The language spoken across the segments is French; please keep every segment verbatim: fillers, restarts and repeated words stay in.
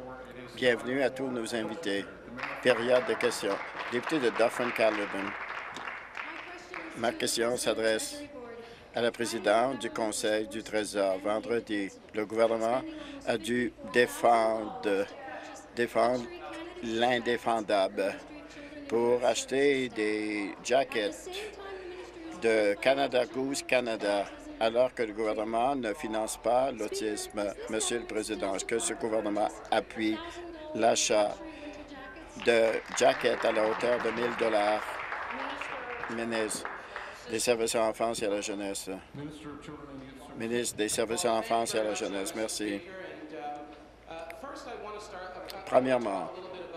Bienvenue à tous nos invités. Période de questions. Député de Dauphin-Caledon. Ma question s'adresse à la présidente du Conseil du Trésor. Vendredi, le gouvernement a dû défendre, défendre l'indéfendable pour acheter des jackets de Canada Goose Canada, alors que le gouvernement ne finance pas l'autisme. Monsieur le Président, est-ce que ce gouvernement appuie l'achat de jackets à la hauteur de mille dollars? Ministre des Services à l'enfance et à la jeunesse. Ministre des Services à l'enfance et à la jeunesse. Merci. Premièrement,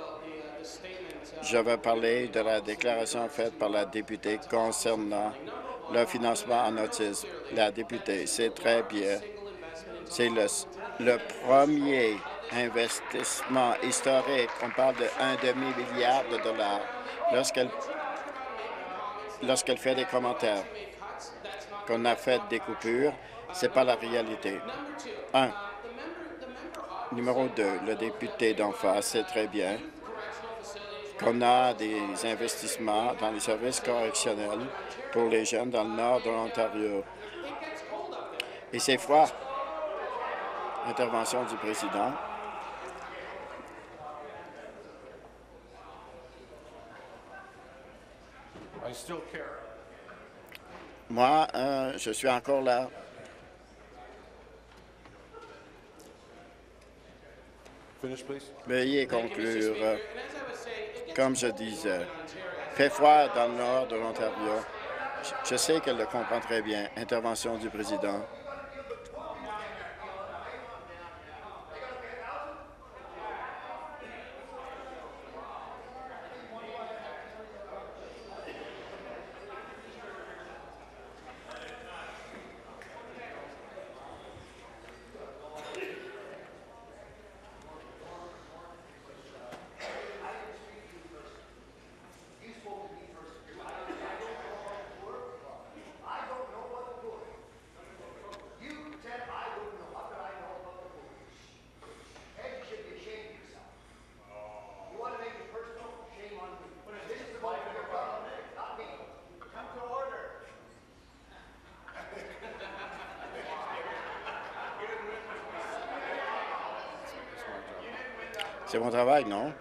je vais parler de la déclaration faite par la députée concernant le financement en autisme. La députée, c'est très bien. C'est le, le premier investissement historique. On parle de un demi-milliard de dollars. Lorsqu'elle lorsqu'elle fait des commentaires qu'on a fait des coupures, ce n'est pas la réalité. Un. Numéro deux, le député d'en face, c'est très bien qu'on a des investissements dans les services correctionnels pour les jeunes dans le nord de l'Ontario. Et c'est froid. Intervention du président. Moi, euh, je suis encore là. Veuillez conclure. Comme je disais, fait froid dans le nord de l'Ontario. Je sais qu'elle le comprend très bien. Intervention du président. C'est mon travail, non?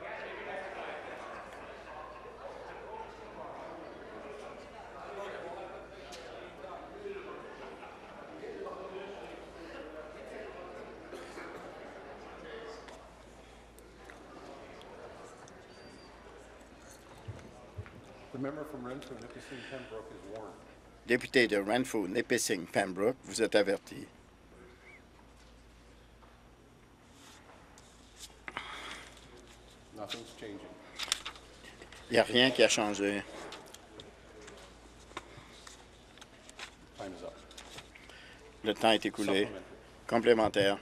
Député de Renfrew, Nipissing, Pembroke, vous êtes averti. Il n'y a rien qui a changé. Le temps est écoulé. Complémentaire.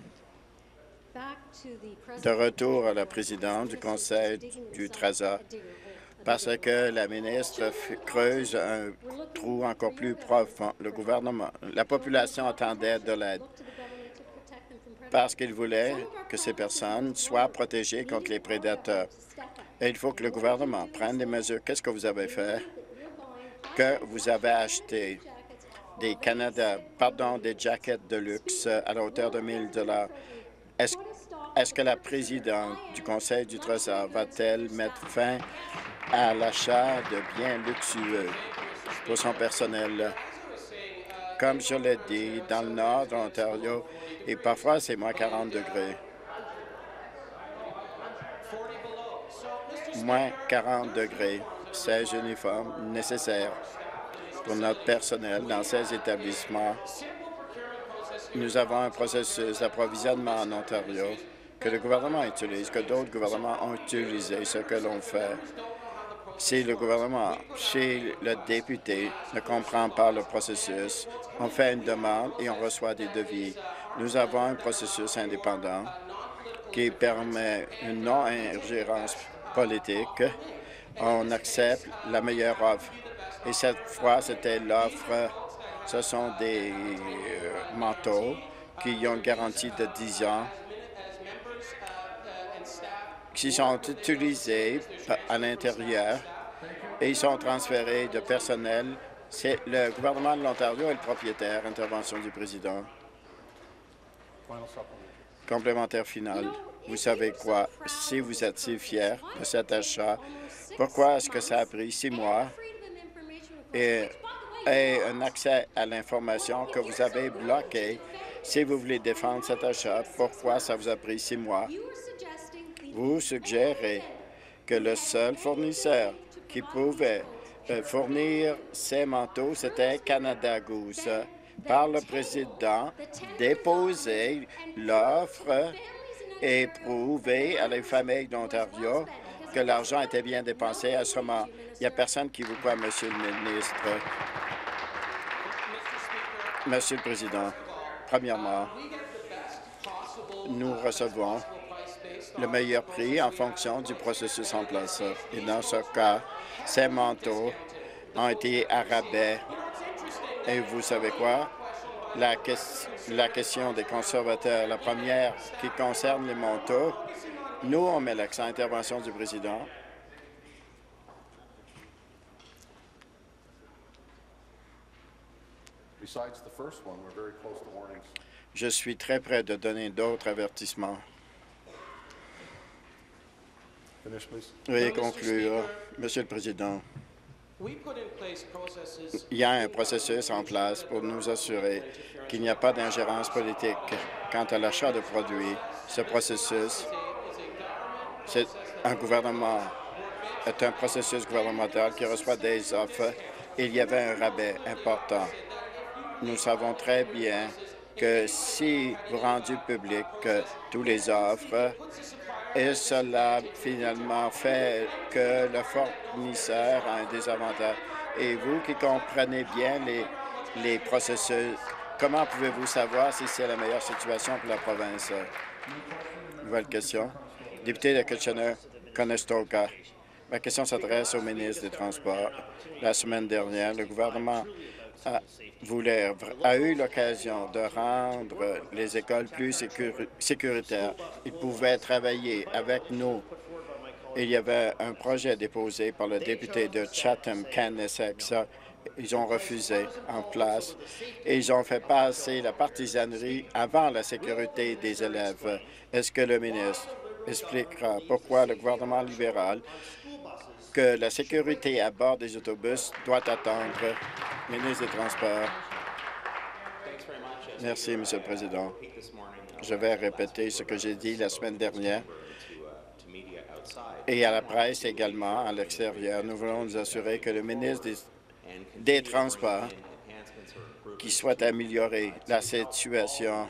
De retour à la présidente du Conseil du Trésor, parce que la ministre creuse un trou encore plus profond. Le gouvernement, la population attendait de l'aide parce qu'il voulait que ces personnes soient protégées contre les prédateurs. Et il faut que le gouvernement prenne des mesures. Qu'est-ce que vous avez fait? Que vous avez acheté des Canada, pardon, des jackets de luxe à la hauteur de mille dollars. Est-ce est-ce que la présidente du Conseil du Trésor va-t-elle mettre fin à l'achat de biens luxueux pour son personnel? Comme je l'ai dit, dans le nord de l'Ontario, et parfois c'est moins quarante degrés. Moins quarante degrés, seize uniformes nécessaires pour notre personnel dans ces établissements. Nous avons un processus d'approvisionnement en Ontario que le gouvernement utilise, que d'autres gouvernements ont utilisé. Ce que l'on fait, si le gouvernement, chez le député, ne comprend pas le processus, on fait une demande et on reçoit des devis. Nous avons un processus indépendant qui permet une non-ingérence politique. On accepte la meilleure offre. Et cette fois, c'était l'offre. Ce sont des euh, manteaux qui ont une garantie de dix ans. qui sont utilisés à l'intérieur et ils sont transférés de personnel. C'est le gouvernement de l'Ontario est le propriétaire. Intervention du président. Complémentaire final. Vous savez quoi? Si vous êtes si fiers de cet achat, pourquoi est-ce que ça a pris six mois et, et un accès à l'information que vous avez bloqué? Si vous voulez défendre cet achat, pourquoi ça vous a pris six mois? Vous suggérez que le seul fournisseur qui pouvait euh, fournir ces manteaux, c'était Canada Goose. Par le président, déposer l'offre et prouver à les familles d'Ontario que l'argent était bien dépensé. À ce moment, il n'y a personne qui vous croit, Monsieur le ministre. Monsieur le Président, premièrement, nous recevons le meilleur prix en fonction du processus en place. Et dans ce cas, ces manteaux ont été à rabais. Et vous savez quoi? La, que la question des conservateurs, la première qui concerne les manteaux, nous, on met l'accent. Intervention du président. Je suis très près de donner d'autres avertissements. Veuillez conclure, Monsieur le Président. Il y a un processus en place pour nous assurer qu'il n'y a pas d'ingérence politique quant à l'achat de produits. Ce processus, c'est un gouvernement, est un processus gouvernemental qui reçoit des offres. Il y avait un rabais important. Nous savons très bien que si vous rendez public euh, tous les offres, et cela finalement fait que le fournisseur a un désavantage. Et vous qui comprenez bien les, les processus, comment pouvez-vous savoir si c'est la meilleure situation pour la province? Nouvelle question. Député de Kitchener-Conestoga. Ma question s'adresse au ministre des Transports. La semaine dernière, le gouvernement a, voulait, a eu l'occasion de rendre les écoles plus sécuri sécuritaires. Ils pouvaient travailler avec nous. Il y avait un projet déposé par le député de Chatham-Kent-Essex. Ils ont refusé en place et ils ont fait passer la partisanerie avant la sécurité des élèves. Est-ce que le ministre expliquera pourquoi le gouvernement libéral que la sécurité à bord des autobus doit attendre? Ministre des Transports. Merci, Monsieur le Président. Je vais répéter ce que j'ai dit la semaine dernière et à la presse également à l'extérieur. Nous voulons nous assurer que le ministre des, des Transports qui souhaite améliorer la situation,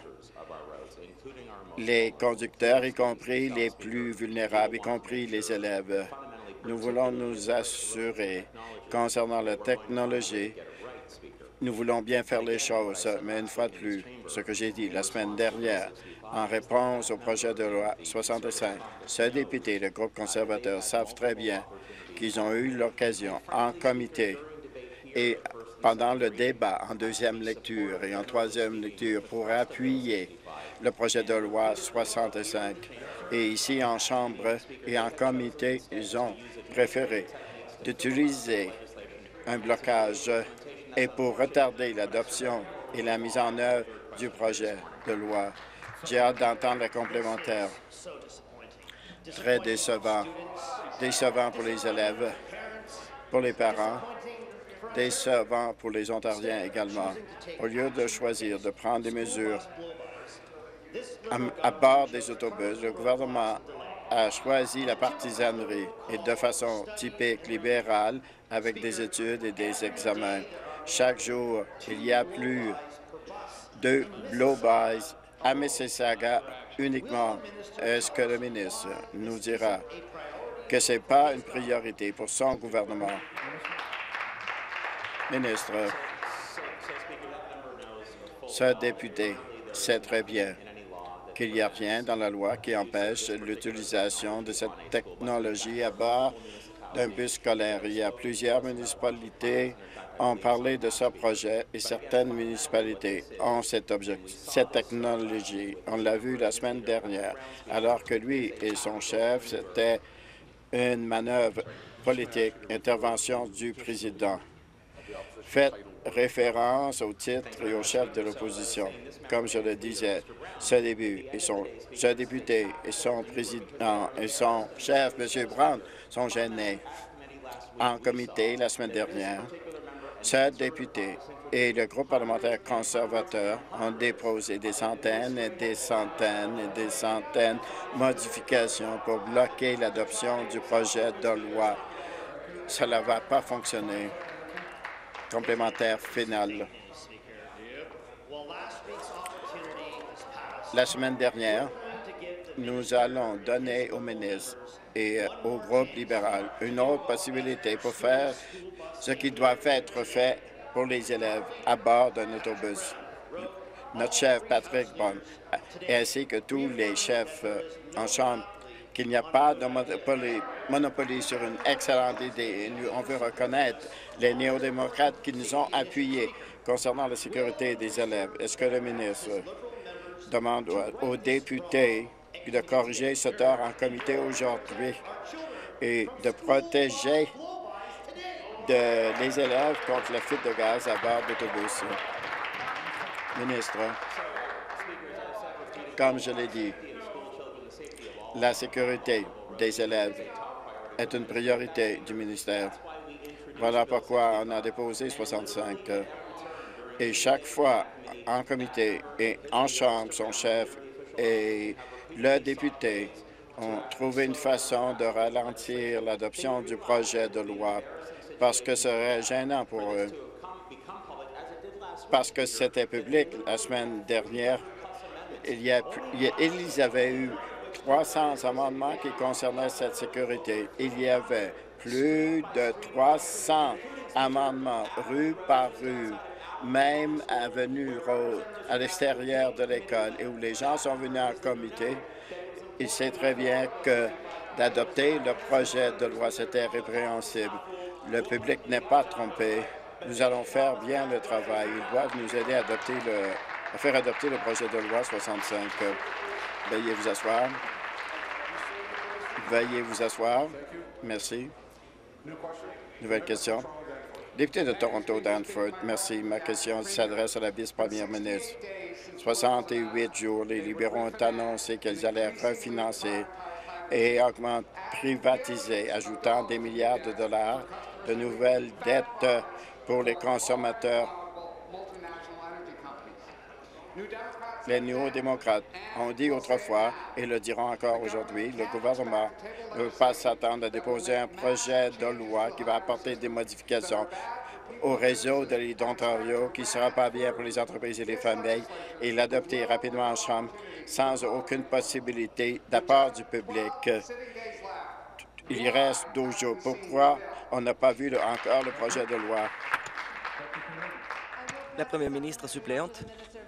les conducteurs, y compris les plus vulnérables, y compris les élèves. Nous voulons nous assurer concernant la technologie. Nous voulons bien faire les choses, mais une fois de plus, ce que j'ai dit la semaine dernière, en réponse au projet de loi soixante-cinq, ce député, le groupe conservateur, savent très bien qu'ils ont eu l'occasion en comité et pendant le débat en deuxième lecture et en troisième lecture pour appuyer le projet de loi soixante-cinq. Et ici, en Chambre et en comité, ils ont préféré d'utiliser un blocage et pour retarder l'adoption et la mise en œuvre du projet de loi. J'ai hâte d'entendre les complémentaires. Très décevant. Décevant pour les élèves, pour les parents, décevant pour les Ontariens également. Au lieu de choisir de prendre des mesures à, à bord des autobus, le gouvernement a choisi la partisanerie et de façon typique libérale avec des études et des examens. Chaque jour, il y a plus de blow-bys à Mississauga uniquement. Est-ce que le ministre nous dira que ce n'est pas une priorité pour son gouvernement? Ministre, ce député sait très bien qu'il n'y a rien dans la loi qui empêche l'utilisation de cette technologie à bord d'un bus scolaire. Il y a plusieurs municipalités ont parlé de ce projet et certaines municipalités ont cette, cette technologie. On l'a vu la semaine dernière, alors que lui et son chef, c'était une manœuvre politique, intervention du président. Faites référence au titre et au chef de l'opposition. Comme je le disais, ce début et son, ce député et son président et son chef, M. Brown, sont gênés. En comité la semaine dernière, ce député et le groupe parlementaire conservateur ont déposé des centaines et des centaines et des centaines de modifications pour bloquer l'adoption du projet de loi. Cela ne va pas fonctionner. Complémentaire final. La semaine dernière, nous allons donner au ministre et au groupe libéral une autre possibilité pour faire ce qui doit être fait pour les élèves à bord d'un autobus. Notre chef, Patrick Bond, ainsi que tous les chefs en chambre, qu'il n'y a pas de monopoly, monopoly sur une excellente idée. Et nous, on veut reconnaître les néo-démocrates qui nous ont appuyés concernant la sécurité des élèves. Est-ce que le ministre demande aux députés de corriger ce tort en comité aujourd'hui et de protéger de, les élèves contre la fuite de gaz à bord d'autobus? Ministre, comme je l'ai dit, la sécurité des élèves est une priorité du ministère. Voilà pourquoi on a déposé soixante-cinq. Et chaque fois, en comité et en chambre, son chef et le député ont trouvé une façon de ralentir l'adoption du projet de loi parce que ce serait gênant pour eux. Parce que c'était public la semaine dernière, il y a, ils avaient eu trois cents amendements qui concernaient cette sécurité. Il y avait plus de trois cents amendements rue par rue, même avenue Road, à l'extérieur de l'école, et où les gens sont venus en comité. Il sait très bien que d'adopter le projet de loi, c'était répréhensible. Le public n'est pas trompé. Nous allons faire bien le travail. Ils doivent nous aider à, adopter le, à faire adopter le projet de loi soixante-cinq. Veuillez vous asseoir. Veuillez vous asseoir. Merci. Nouvelle question. Député de Toronto, Danforth, merci. Ma question s'adresse à la vice-première ministre. soixante-huit jours, les libéraux ont annoncé qu'ils allaient refinancer et augmenter, privatiser, ajoutant des milliards de dollars de nouvelles dettes pour les consommateurs. Les néo-démocrates ont dit autrefois, et le diront encore aujourd'hui, le gouvernement ne veut pas s'attendre à déposer un projet de loi qui va apporter des modifications au réseau de l'île d'Ontario qui ne sera pas bien pour les entreprises et les familles et l'adopter rapidement en Chambre sans aucune possibilité d'apport du public. Il y reste douze jours. Pourquoi on n'a pas vu le, encore le projet de loi? La première ministre suppléante.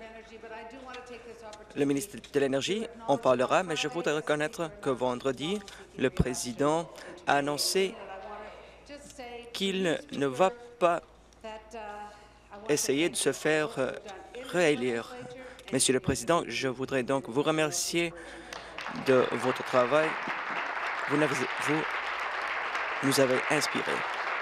Le ministre de l'Énergie en parlera, mais je voudrais reconnaître que vendredi, le président a annoncé qu'il ne va pas essayer de se faire réélire. Monsieur le Président, je voudrais donc vous remercier de votre travail. Vous, vous nous avez inspirés.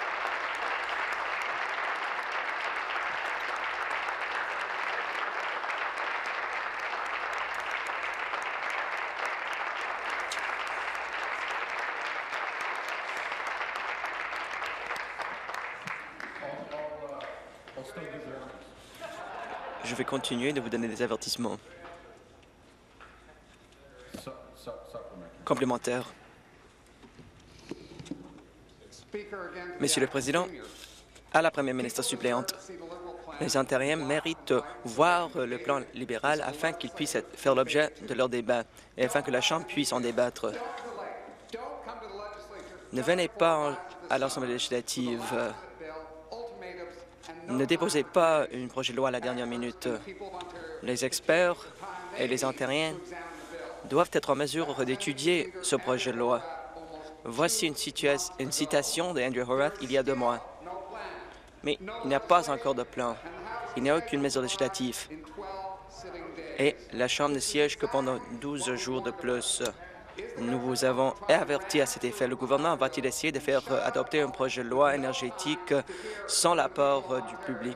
Je vais continuer de vous donner des avertissements. Complémentaire. Monsieur le Président, à la Première ministre suppléante, les intérims méritent voir le plan libéral afin qu'il puisse faire l'objet de leur débat et afin que la Chambre puisse en débattre. Ne venez pas à l'Assemblée législative. Ne déposez pas un projet de loi à la dernière minute. Les experts et les ontariens doivent être en mesure d'étudier ce projet de loi. Voici une, une citation d'Andrew Horath il y a deux mois. Mais il n'y a pas encore de plan. Il n'y a aucune mesure législative. Et la Chambre ne siège que pendant douze jours de plus. Nous vous avons averti à cet effet. Le gouvernement va-t-il essayer de faire adopter un projet de loi énergétique sans l'apport du public?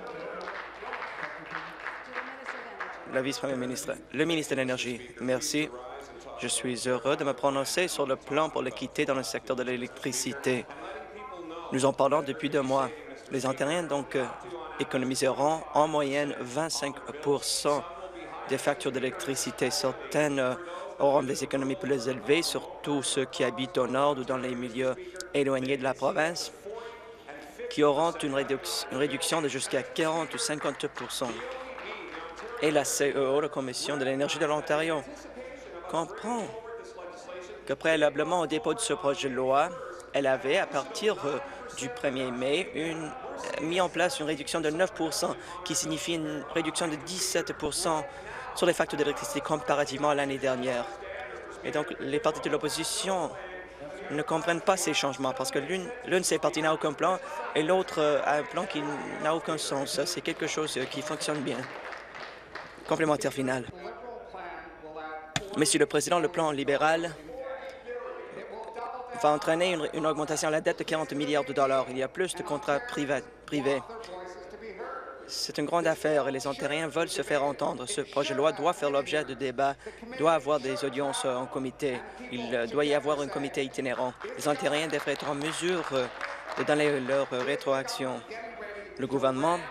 La vice-première ministre. Le ministre de l'Énergie. Merci. Je suis heureux de me prononcer sur le plan pour l'équité dans le secteur de l'électricité. Nous en parlons depuis deux mois. Les Ontariens, donc, euh, économiseront en moyenne vingt-cinq pour cent des factures d'électricité. Certaines euh, auront des économies plus élevées, surtout ceux qui habitent au nord ou dans les milieux éloignés de la province, qui auront une, réduc une réduction de jusqu'à quarante ou cinquante pour cent. Et la C E O, la Commission de l'énergie de l'Ontario, comprend que préalablement au dépôt de ce projet de loi, elle avait, à partir euh, du premier mai, une, euh, mis en place une réduction de neuf pour cent, qui signifie une réduction de dix-sept pour cent sur les factures d'électricité comparativement à l'année dernière. Et donc, les partis de l'opposition ne comprennent pas ces changements parce que l'une de ces partis n'a aucun plan et l'autre euh, a un plan qui n'a aucun sens. C'est quelque chose euh, qui fonctionne bien. Complémentaire final. Monsieur le Président, le plan libéral va entraîner une, une augmentation de la dette de quarante milliards de dollars. Il y a plus de contrats privés. privés. C'est une grande affaire et les Ontariens veulent se faire entendre. Ce projet de loi doit faire l'objet de débats, doit avoir des audiences en comité. Il doit y avoir un comité itinérant. Les Ontariens devraient être en mesure de donner leur rétroaction. Le gouvernement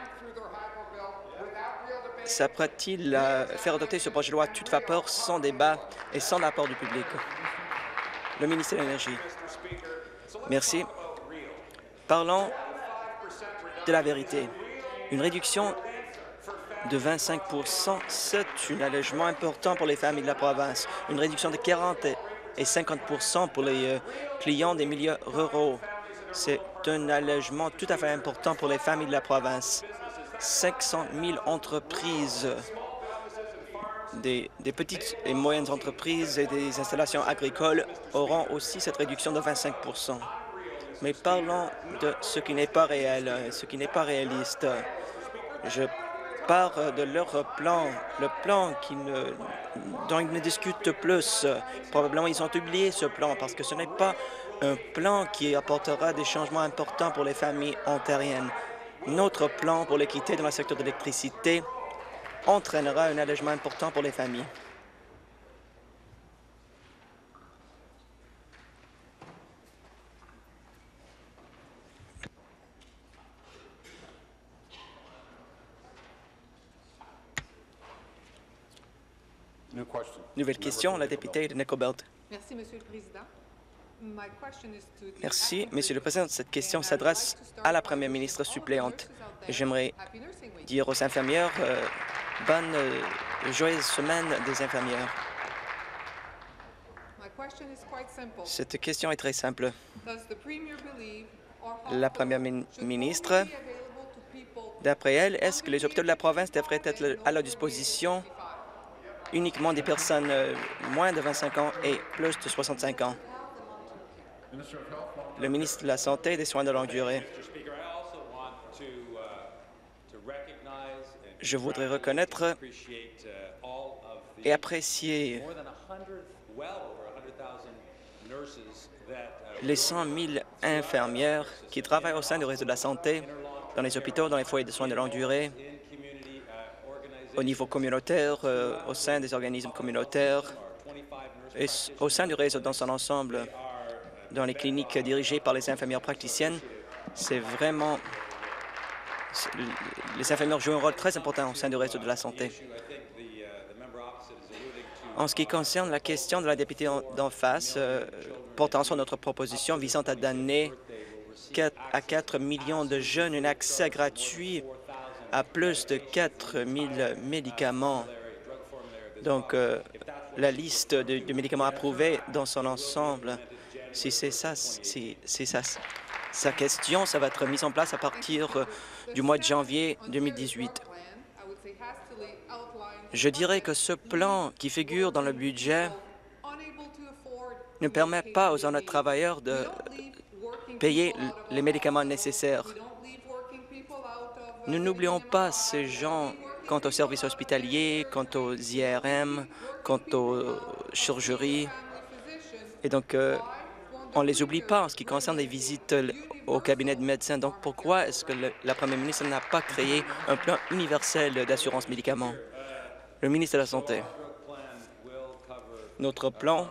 s'apprête-t-il à faire adopter ce projet de loi à toute vapeur, sans débat et sans l'apport du public? Le ministre de l'Énergie. Merci. Parlons de la vérité. Une réduction de vingt-cinq pour cent, c'est un allègement important pour les familles de la province. Une réduction de quarante et cinquante pour cent pour les euh, clients des milieux ruraux. C'est un allègement tout à fait important pour les familles de la province. cinq cent mille entreprises, des, des petites et moyennes entreprises et des installations agricoles auront aussi cette réduction de vingt-cinq pour cent. Mais parlons de ce qui n'est pas réel, ce qui n'est pas réaliste. Je pars de leur plan, le plan qui ne, dont ils ne discutent plus. Probablement, ils ont oublié ce plan parce que ce n'est pas un plan qui apportera des changements importants pour les familles ontariennes. Notre plan pour l'équité dans le secteur de l'électricité entraînera un allègement important pour les familles. Nouvelle question, la députée de Nickel Belt. Merci, Monsieur le Président. Merci, Monsieur le Président. Cette question s'adresse à la Première ministre suppléante. J'aimerais dire aux infirmières euh, bonne, euh, joyeuse semaine des infirmières. Cette question est très simple. La Première ministre, d'après elle, est-ce que les hôpitaux de la province devraient être à la disposition uniquement des personnes euh, moins de vingt-cinq ans et plus de soixante-cinq ans? Le ministre de la Santé et des Soins de longue durée. Je voudrais reconnaître et apprécier les cent mille infirmières qui travaillent au sein du réseau de la santé, dans les hôpitaux, dans les foyers de soins de longue durée, au niveau communautaire, euh, au sein des organismes communautaires et au sein du réseau dans son ensemble, dans les cliniques dirigées par les infirmières praticiennes. C'est vraiment... Les infirmières jouent un rôle très important au sein du réseau de la santé. En ce qui concerne la question de la députée d'en face, euh, portant sur notre proposition visant à donner quatre à quatre millions de jeunes un accès gratuit à plus de quatre mille médicaments. Donc, euh, la liste de, de médicaments approuvés dans son ensemble, si c'est ça, si c'est ça, sa question, ça va être mis en place à partir euh, du mois de janvier deux mille dix-huit. Je dirais que ce plan qui figure dans le budget ne permet pas aux honnêtes travailleurs de payer les médicaments nécessaires. Nous n'oublions pas ces gens quant aux services hospitaliers, quant aux I R M, quant aux chirurgies. Et donc, euh, on ne les oublie pas en ce qui concerne les visites au cabinet de médecin. Donc, pourquoi est-ce que le, la première ministre n'a pas créé un plan universel d'assurance médicaments? Le ministre de la Santé. Notre plan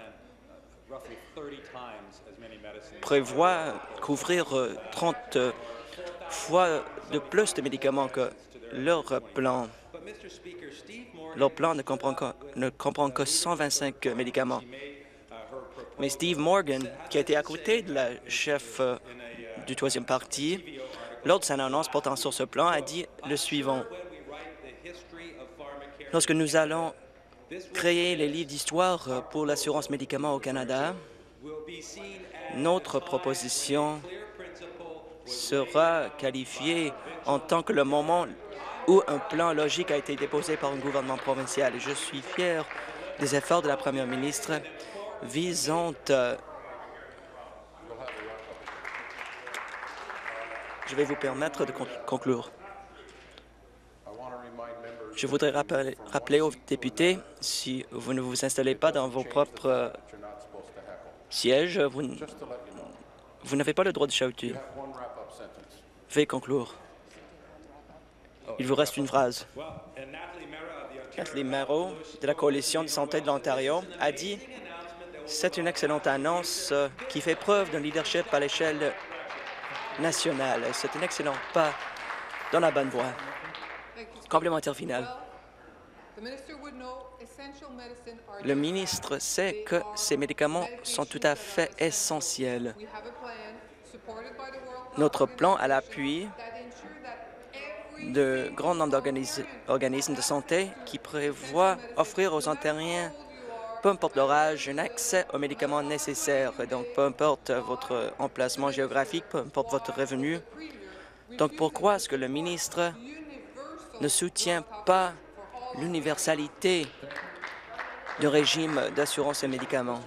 prévoit couvrir trente fois de plus de médicaments que leur plan. Leur plan ne comprend que, ne comprend que cent vingt-cinq médicaments. Mais Steve Morgan, qui a été à côté de la chef euh, du troisième parti, lors de son annonce portant sur ce plan, a dit le suivant. Lorsque nous allons créer les livres d'histoire pour l'assurance médicaments au Canada, notre proposition sera qualifiée en tant que le moment où un plan logique a été déposé par un gouvernement provincial. Et je suis fier des efforts de la première ministre visant... Euh, je vais vous permettre de conclure. Je voudrais rappeler, rappeler aux députés, si vous ne vous installez pas dans vos propres euh, sièges, vous, vous n'avez pas le droit de chahuter. Veuillez conclure. Il vous reste une phrase. Kathleen Merrow, de la Coalition de santé de l'Ontario, a dit « C'est une excellente annonce qui fait preuve d'un leadership à l'échelle nationale. C'est un excellent pas dans la bonne voie. » Complémentaire final. Le ministre sait que ces médicaments sont tout à fait essentiels. Notre plan à l'appui de grand nombre d'organismes de santé qui prévoit offrir aux Ontariens, peu importe leur âge, un accès aux médicaments nécessaires. Donc, peu importe votre emplacement géographique, peu importe votre revenu. Donc, pourquoi est-ce que le ministre ne soutient pas l'universalité du régime d'assurance et médicaments?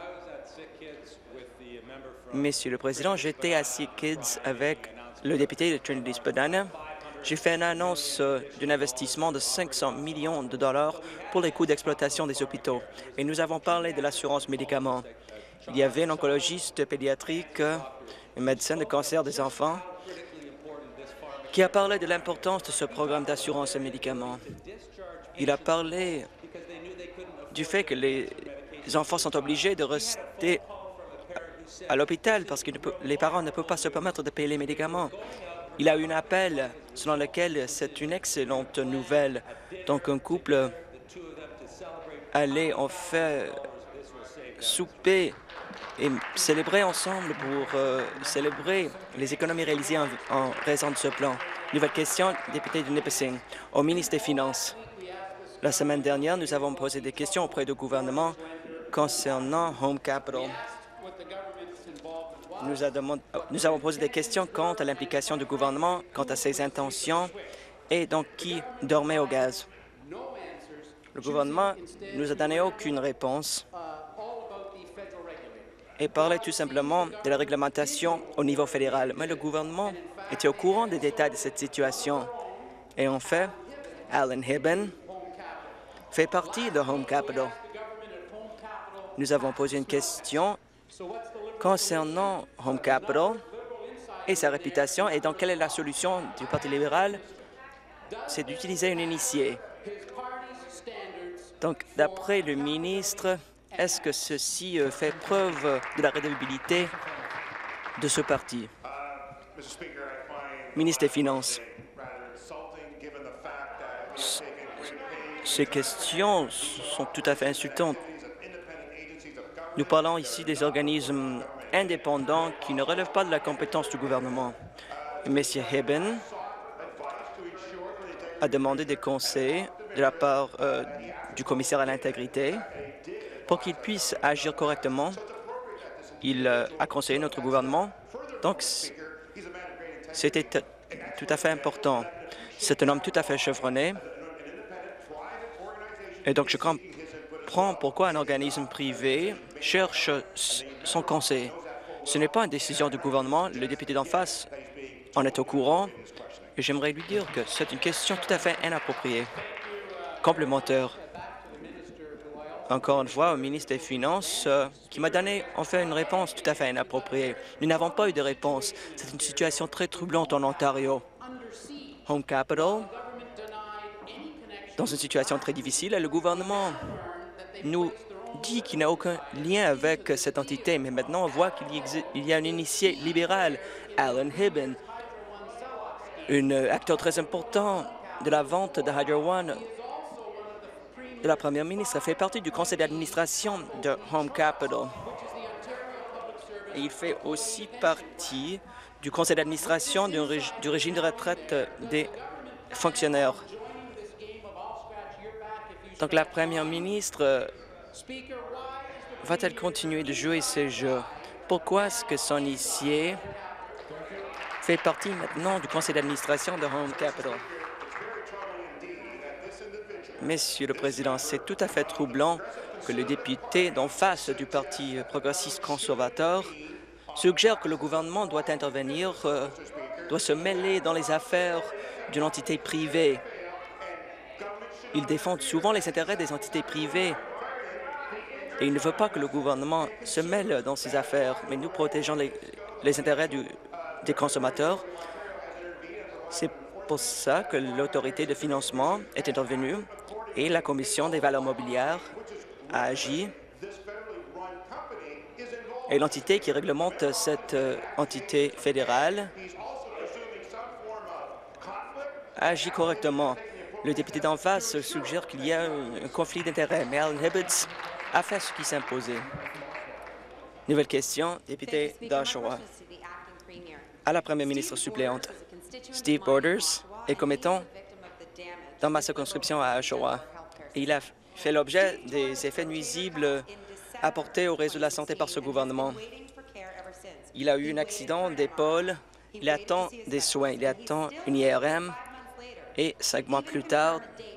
Monsieur le Président, j'étais à Sick Kids avec le député de Trinity-Spadina. J'ai fait une annonce d'un investissement de cinq cents millions de dollars pour les coûts d'exploitation des hôpitaux. Et nous avons parlé de l'assurance médicaments. Il y avait un oncologiste pédiatrique, un médecin de cancer des enfants, qui a parlé de l'importance de ce programme d'assurance et médicaments. Il a parlé du fait que les enfants sont obligés de rester à l'hôpital parce que les parents ne peuvent pas se permettre de payer les médicaments. Il a eu un appel selon lequel c'est une excellente nouvelle. Donc, un couple allait en fait souper et célébrer ensemble pour euh, célébrer les économies réalisées en, en raison de ce plan. Nouvelle question, député de Nipissing, au ministre des Finances. La semaine dernière, nous avons posé des questions auprès du gouvernement concernant Home Capital. Nous, a demandé, nous avons posé des questions quant à l'implication du gouvernement, quant à ses intentions et donc qui dormait au gaz. Le gouvernement nous a donné aucune réponse et parlait tout simplement de la réglementation au niveau fédéral. Mais le gouvernement était au courant des détails de cette situation. Et en fait, Alan Hibben fait partie de Home Capital. Nous avons posé une question concernant Home Capital et sa réputation. Et donc, quelle est la solution du Parti libéral? C'est d'utiliser un initié. Donc, d'après le ministre, est-ce que ceci fait preuve de la crédibilité de ce parti? Ministre des Finances. Ces questions sont tout à fait insultantes. Nous parlons ici des organismes indépendants qui ne relèvent pas de la compétence du gouvernement. M. Hibben a demandé des conseils de la part euh, du commissaire à l'intégrité pour qu'il puisse agir correctement. Il euh, a conseillé notre gouvernement. Donc, c'était tout à fait important. C'est un homme tout à fait chevronné. Et donc, je comprends comprend pourquoi un organisme privé cherche son conseil. Ce n'est pas une décision du gouvernement. Le député d'en face en est au courant. Et j'aimerais lui dire que c'est une question tout à fait inappropriée. Complémentaire. Encore une fois, au ministre des Finances, euh, qui m'a donné en fait une réponse tout à fait inappropriée. Nous n'avons pas eu de réponse. C'est une situation très troublante en Ontario. Home Capital, dans une situation très difficile, et le gouvernement nous dit qu'il n'a aucun lien avec cette entité, mais maintenant on voit qu'il y, y a un initié libéral, Alan Hibben, un acteur très important de la vente de Hydro One de la première ministre, fait partie du conseil d'administration de Home Capital. Et il fait aussi partie du conseil d'administration du, rég du régime de retraite des fonctionnaires. Donc la première ministre va-t-elle continuer de jouer ces jeux? Pourquoi est-ce que son initié fait partie maintenant du conseil d'administration de Home Capital? Monsieur le Président, c'est tout à fait troublant que le député d'en face du Parti progressiste conservateur suggère que le gouvernement doit intervenir, euh, doit se mêler dans les affaires d'une entité privée. Il défend souvent les intérêts des entités privées et il ne veut pas que le gouvernement se mêle dans ces affaires, mais nous protégeons les, les intérêts du, des consommateurs. C'est pour ça que l'autorité de financement est intervenue et la Commission des valeurs mobilières a agi. Et l'entité qui réglemente cette euh, entité fédérale a agi correctement. Le député d'en face suggère qu'il y a un, un conflit d'intérêts, mais Alan Hibbets a fait ce qui s'imposait. Nouvelle question, député d'Oshawa. À la première ministre suppléante, Steve Borders est commettant dans ma circonscription à Oshawa. Et il a fait l'objet des effets nuisibles apportés au réseau de la santé par ce gouvernement. Il a eu un accident d'épaule, il attend des soins, il attend une I R M et cinq mois plus tard,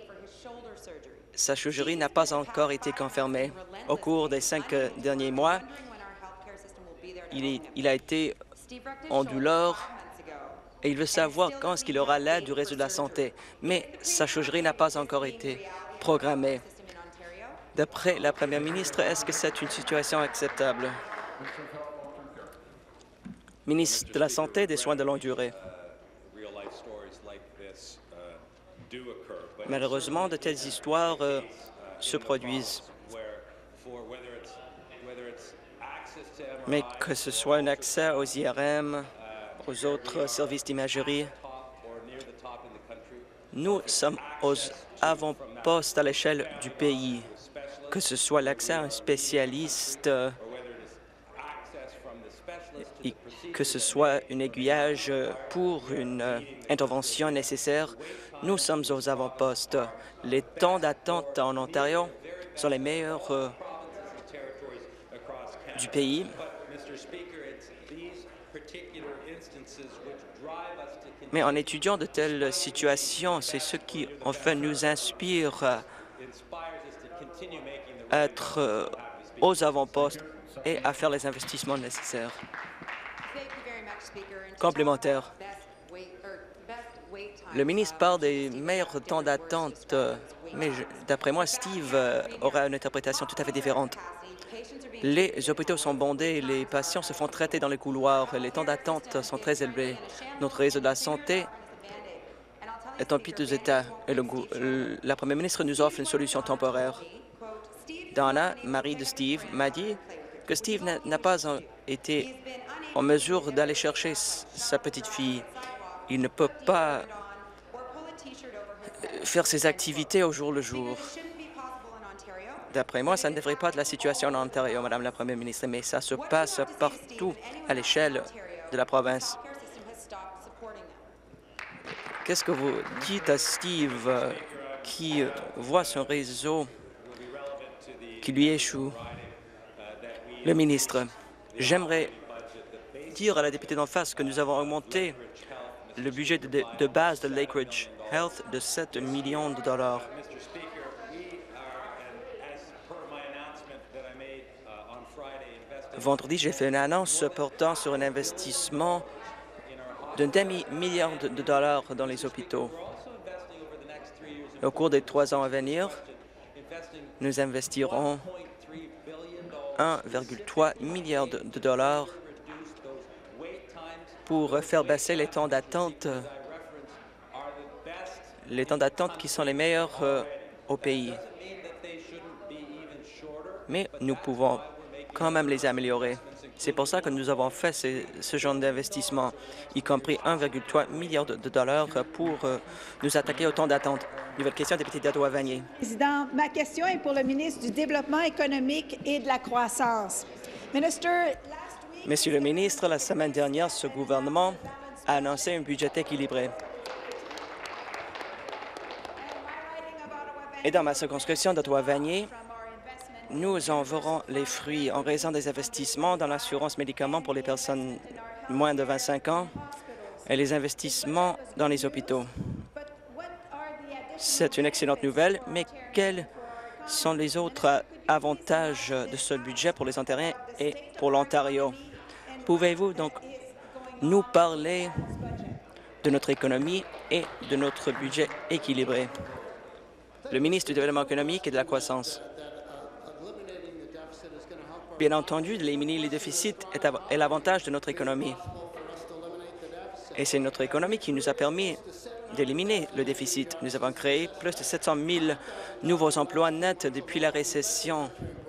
sa chirurgie n'a pas encore été confirmée. Au cours des cinq derniers mois, il, est, il a été en douleur et il veut savoir quand est-ce qu'il aura l'aide du réseau de la santé. Mais sa chirurgie n'a pas encore été programmée. D'après la première ministre, est-ce que c'est une situation acceptable? Ministre de la Santé et des Soins de longue durée. Malheureusement, de telles histoires euh, se produisent. Mais que ce soit un accès aux I R M, aux autres services d'imagerie, nous sommes aux avant-postes à l'échelle du pays. Que ce soit l'accès à un spécialiste, euh, et que ce soit un aiguillage pour une euh, intervention nécessaire, nous sommes aux avant-postes. Les temps d'attente en Ontario sont les meilleurs euh, du pays. Mais en étudiant de telles situations, c'est ce qui, enfin, nous inspire à être euh, aux avant-postes et à faire les investissements nécessaires. Complémentaire. Le ministre parle des meilleurs temps d'attente, euh, mais d'après moi, Steve euh, aura une interprétation tout à fait différente. Les hôpitaux sont bondés, les patients se font traiter dans les couloirs, les temps d'attente sont très élevés. Notre réseau de la santé est en piteux état et le, la première ministre nous offre une solution temporaire. Donna, mari de Steve, m'a dit que Steve n'a pas été en mesure d'aller chercher sa petite fille. Il ne peut pas faire ses activités au jour le jour. D'après moi, ça ne devrait pas être la situation en Ontario, Madame la Première ministre, mais ça se passe partout à l'échelle de la province. Qu'est-ce que vous dites à Steve euh, qui voit son réseau qui lui échoue? Le ministre, j'aimerais dire à la députée d'en face que nous avons augmenté le budget de, de base de Lakeridge Health de sept millions de dollars. Vendredi, j'ai fait une annonce portant sur un investissement d'un demi-milliard de dollars dans les hôpitaux. Au cours des trois ans à venir, nous investirons un virgule trois milliard de dollars pour faire baisser les temps d'attente, les temps d'attente qui sont les meilleurs euh, au pays. Mais nous pouvons quand même les améliorer. C'est pour ça que nous avons fait ce, ce genre d'investissement, y compris un virgule trois milliard de dollars pour euh, nous attaquer au temps d'attente. Nouvelle question, député d'Ottawa-Vanier. Président, ma question est pour le ministre du Développement économique et de la croissance. Minister, Monsieur le ministre, la semaine dernière, ce gouvernement a annoncé un budget équilibré. Et dans ma circonscription d'Ottawa-Vanier, nous en verrons les fruits en raison des investissements dans l'assurance médicaments pour les personnes moins de vingt-cinq ans et les investissements dans les hôpitaux. C'est une excellente nouvelle, mais quels sont les autres avantages de ce budget pour les Ontariens et pour l'Ontario? Pouvez-vous donc nous parler de notre économie et de notre budget équilibré? Le ministre du Développement économique et de la croissance. Bien entendu, d'éliminer les déficits est l'avantage de notre économie. Et c'est notre économie qui nous a permis d'éliminer le déficit. Nous avons créé plus de sept cent mille nouveaux emplois nets depuis la récession.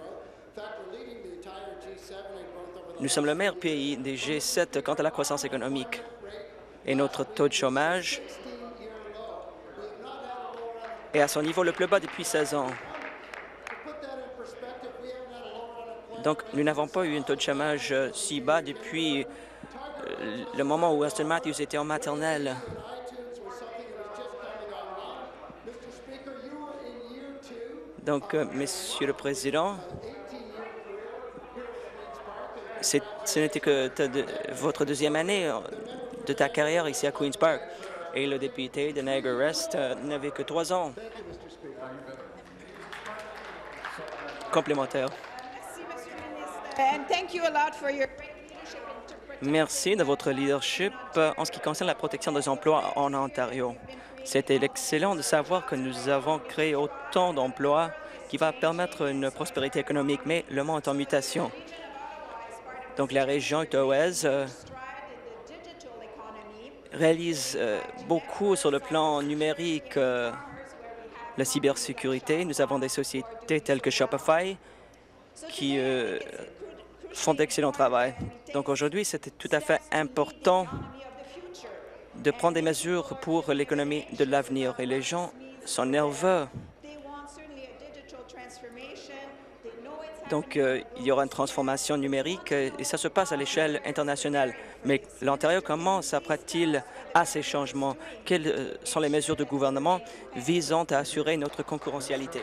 Nous sommes le meilleur pays des G sept quant à la croissance économique. Et notre taux de chômage est à son niveau le plus bas depuis seize ans. Donc, nous n'avons pas eu un taux de chômage euh, si bas depuis euh, le moment où Austin Matthews était en maternelle. Donc, euh, Monsieur le Président, ce n'était que ta de, votre deuxième année de ta carrière ici à Queen's Park. Et le député de Niagara-Est euh, n'avait que trois ans. Complémentaire. Merci de votre leadership en ce qui concerne la protection des emplois en Ontario. C'était excellent de savoir que nous avons créé autant d'emplois qui va permettre une prospérité économique, mais le monde est en mutation. Donc, la région ottawaise euh, réalise euh, beaucoup sur le plan numérique, euh, la cybersécurité. Nous avons des sociétés telles que Shopify qui euh, font d'excellent travail. Donc aujourd'hui, c'était tout à fait important de prendre des mesures pour l'économie de l'avenir. Et les gens sont nerveux. Donc, euh, il y aura une transformation numérique euh, et ça se passe à l'échelle internationale. Mais l'Ontario, comment s'apprête-t-il à ces changements? Quelles euh, sont les mesures du gouvernement visant à assurer notre concurrentialité?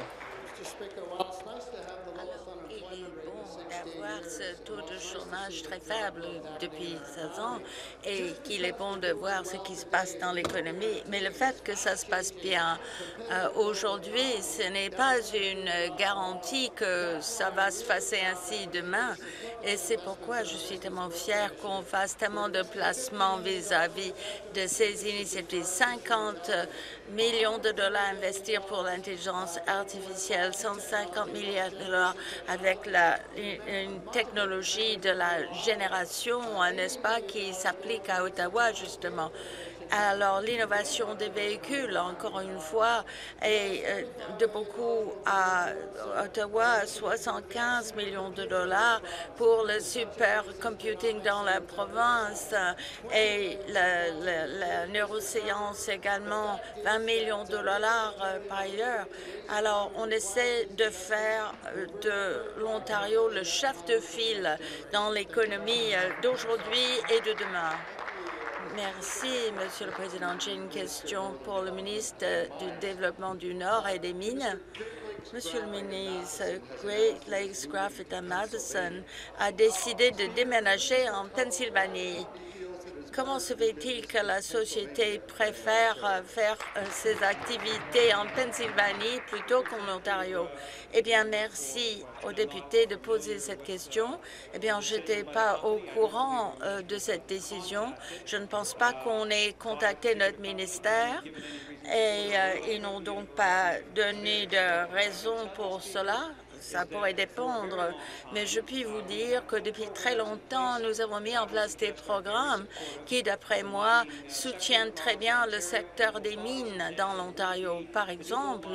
Ce taux de chômage très faible depuis seize ans et qu'il est bon de voir ce qui se passe dans l'économie. Mais le fait que ça se passe bien euh, aujourd'hui, ce n'est pas une garantie que ça va se passer ainsi demain. Et c'est pourquoi je suis tellement fière qu'on fasse tellement de placements vis-à-vis de ces initiatives. cinquante millions de dollars à investir pour l'intelligence artificielle, cent cinquante milliards de dollars avec la, une technologie de la génération, n'est-ce pas, qui s'applique à Ottawa, justement. Alors, l'innovation des véhicules, encore une fois, est de beaucoup à Ottawa, soixante-quinze millions de dollars pour le supercomputing dans la province et la, la, la neuroscience également, vingt millions de dollars par ailleurs. Alors, on essaie de faire de l'Ontario le chef de file dans l'économie d'aujourd'hui et de demain. Merci, Monsieur le Président. J'ai une question pour le ministre du Développement du Nord et des Mines. Monsieur le ministre, Great Lakes Graphite à Madison a décidé de déménager en Pennsylvanie. comment se fait-il que la société préfère euh, faire euh, ses activités en Pennsylvanie plutôt qu'en Ontario? Eh bien, merci aux députés de poser cette question. Eh bien, je n'étais pas au courant euh, de cette décision. Je ne pense pas qu'on ait contacté notre ministère et euh, ils n'ont donc pas donné de raison pour cela. Ça pourrait dépendre, mais je puis vous dire que depuis très longtemps, nous avons mis en place des programmes qui, d'après moi, soutiennent très bien le secteur des mines dans l'Ontario. Par exemple,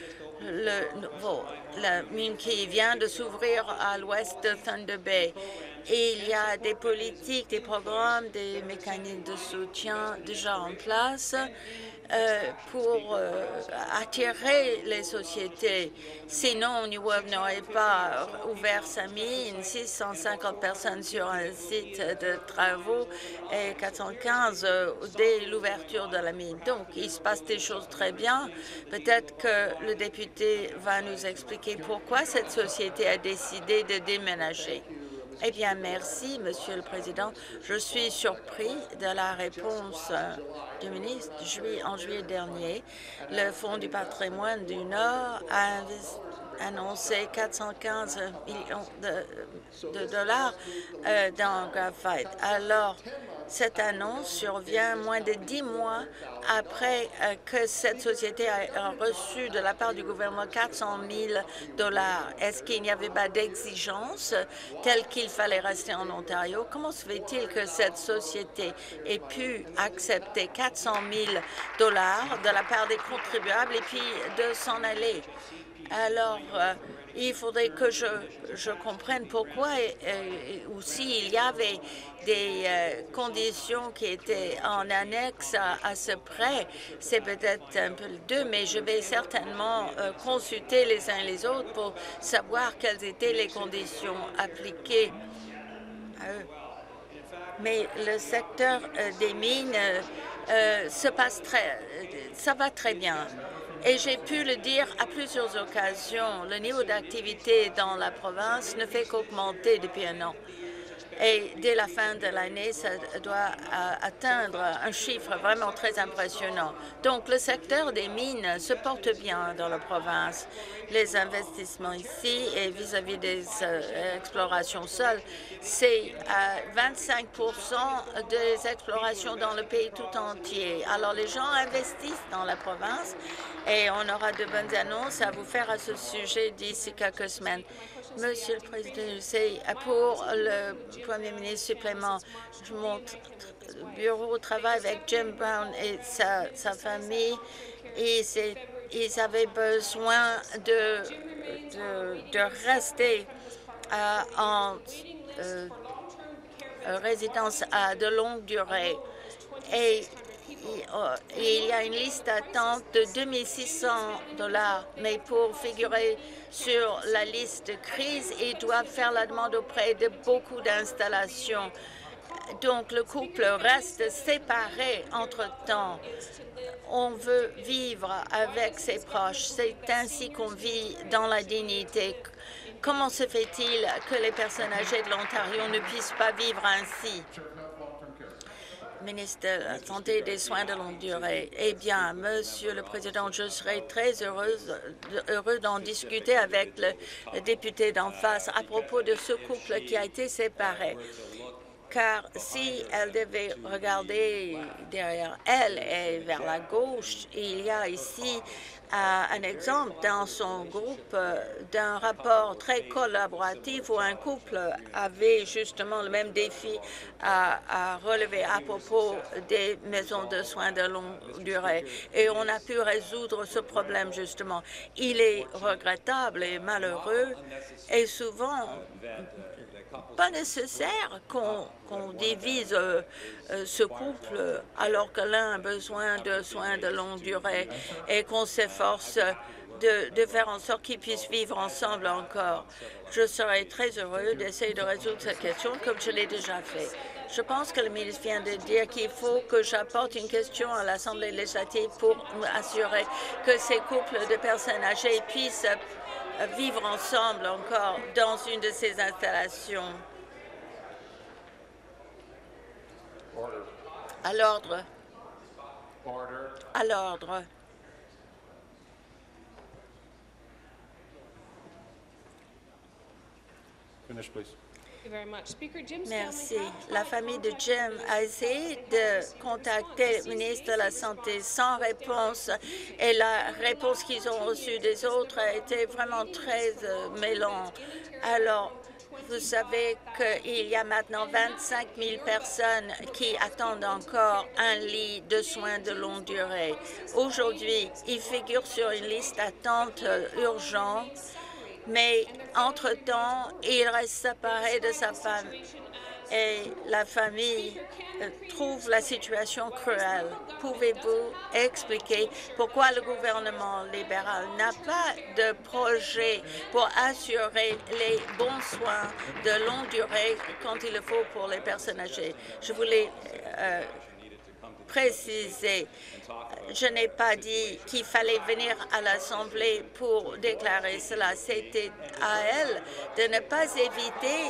le, bon, la mine qui vient de s'ouvrir à l'ouest de Thunder Bay. Et il y a des politiques, des programmes, des mécanismes de soutien déjà en place euh, pour euh, attirer les sociétés. Sinon, New Wave n'aurait pas ouvert sa mine, six cent cinquante personnes sur un site de travaux et quatre cent quinze euh, dès l'ouverture de la mine. Donc, il se passe des choses très bien. Peut-être que le député va nous expliquer pourquoi cette société a décidé de déménager. Eh bien, merci, Monsieur le Président. Je suis surpris de la réponse euh, du ministre. Juillet, en juillet dernier, le Fonds du patrimoine du Nord a annoncé quatre cent quinze millions de, de dollars euh, dans Graphite. Alors, cette annonce survient moins de dix mois après euh, que cette société a reçu de la part du gouvernement quatre cent mille dollars. Est-ce qu'il n'y avait pas d'exigence telle qu'il fallait rester en Ontario? Comment se fait-il que cette société ait pu accepter quatre cent mille dollars de la part des contribuables et puis de s'en aller? Alors, euh, il faudrait que je, je comprenne pourquoi, euh, ou s'il y avait des euh, conditions qui étaient en annexe à, à ce prêt. C'est peut-être un peu le deux, mais je vais certainement euh, consulter les uns les autres pour savoir quelles étaient les conditions appliquées à eux. Mais le secteur euh, des mines euh, euh, se passe très, euh, ça va très bien. Et j'ai pu le dire à plusieurs occasions, le niveau d'activité dans la province ne fait qu'augmenter depuis un an. Et dès la fin de l'année, ça doit atteindre un chiffre vraiment très impressionnant. Donc, le secteur des mines se porte bien dans la province. Les investissements ici et vis-à-vis des euh, explorations seules, c'est euh, vingt-cinq pour cent des explorations dans le pays tout entier. Alors, les gens investissent dans la province et on aura de bonnes annonces à vous faire à ce sujet d'ici quelques semaines. Monsieur le Président, c'est pour le Premier ministre supplément, mon bureau travaille avec Jim Brown et sa, sa famille et ils avaient besoin de, de, de rester euh, en euh, résidence à de longue durée. Et il y a une liste d'attente de deux mille six cents dollars, mais pour figurer sur la liste de crise, ils doivent faire la demande auprès de beaucoup d'installations. Donc, le couple reste séparé entre-temps. On veut vivre avec ses proches. C'est ainsi qu'on vit dans la dignité. Comment se fait-il que les personnes âgées de l'Ontario ne puissent pas vivre ainsi? Ministre de la Santé et des Soins de longue durée. Eh bien, Monsieur le Président, je serais très heureuse, heureux d'en discuter avec le, le député d'en face à propos de ce couple qui a été séparé. Car si elle devait regarder derrière elle et vers la gauche, il y a ici euh, un exemple dans son groupe euh, d'un rapport très collaboratif où un couple avait justement le même défi à, à relever à propos des maisons de soins de longue durée. Et on a pu résoudre ce problème justement. Il est regrettable et malheureux et souvent pas nécessaire qu'on qu'on divise euh, euh, ce couple alors que l'un a besoin de soins de longue durée et qu'on s'efforce de, de faire en sorte qu'ils puissent vivre ensemble encore. Je serais très heureux d'essayer de résoudre cette question comme je l'ai déjà fait. Je pense que le ministre vient de dire qu'il faut que j'apporte une question à l'Assemblée législative pour assurer que ces couples de personnes âgées puissent vivre ensemble encore dans une de ces installations. À l'ordre. À l'ordre. Merci. La famille de Jim a essayé de contacter le ministre de la Santé sans réponse et la réponse qu'ils ont reçue des autres a été vraiment très euh, mêlante. Alors, vous savez qu'il y a maintenant vingt-cinq mille personnes qui attendent encore un lit de soins de longue durée. Aujourd'hui, il figure sur une liste d'attente urgente, mais entre-temps, il reste séparé de sa femme et la famille trouve la situation cruelle. Pouvez-vous expliquer pourquoi le gouvernement libéral n'a pas de projet pour assurer les bons soins de longue durée quand il le faut pour les personnes âgées? Je voulais euh, préciser, je n'ai pas dit qu'il fallait venir à l'Assemblée pour déclarer cela. C'était à elle de ne pas éviter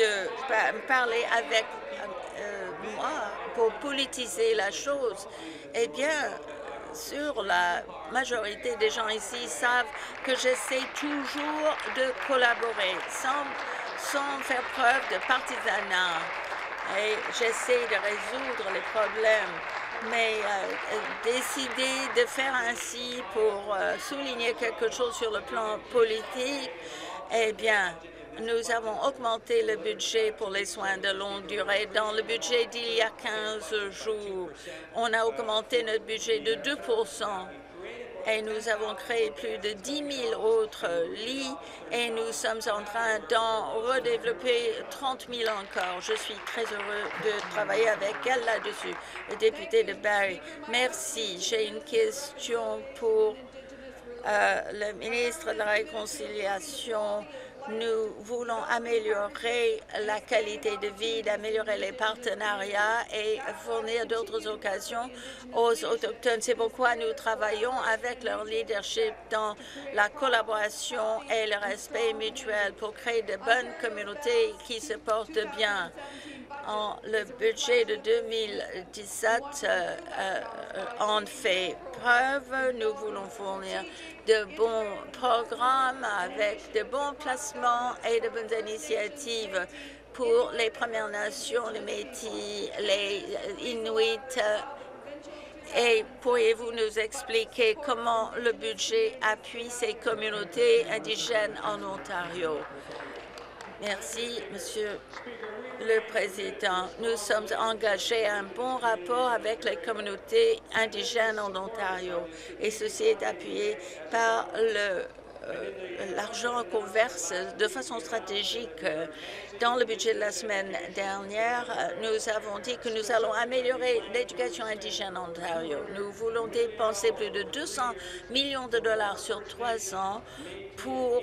de parler avec euh, moi pour politiser la chose. Eh bien, sur la majorité des gens ici savent que j'essaie toujours de collaborer sans, sans faire preuve de partisanat. Et j'essaie de résoudre les problèmes. Mais euh, décider de faire ainsi pour euh, souligner quelque chose sur le plan politique, eh bien, nous avons augmenté le budget pour les soins de longue durée. Dans le budget d'il y a quinze jours, on a augmenté notre budget de deux pour cent. Et nous avons créé plus de dix mille autres lits et nous sommes en train d'en redévelopper trente mille encore. Je suis très heureux de travailler avec elle là-dessus. Le député de Barrie, merci. J'ai une question pour euh, le ministre de la Réconciliation. Nous voulons améliorer la qualité de vie, d'améliorer les partenariats et fournir d'autres occasions aux Autochtones. C'est pourquoi nous travaillons avec leur leadership dans la collaboration et le respect mutuel pour créer de bonnes communautés qui se portent bien. En, le budget de deux mille dix-sept euh, euh, en fait preuve. Nous voulons fournir de bons programmes avec de bons placements et de bonnes initiatives pour les Premières Nations, les Métis, les Inuits. Et pourriez-vous nous expliquer comment le budget appuie ces communautés indigènes en Ontario? Merci, Monsieur le Président. Nous sommes engagés à un bon rapport avec les communautés indigènes en Ontario et ceci est appuyé par le euh, l'argent qu'on verse de façon stratégique. Dans le budget de la semaine dernière, nous avons dit que nous allons améliorer l'éducation indigène en Ontario. Nous voulons dépenser plus de deux cents millions de dollars sur trois ans pour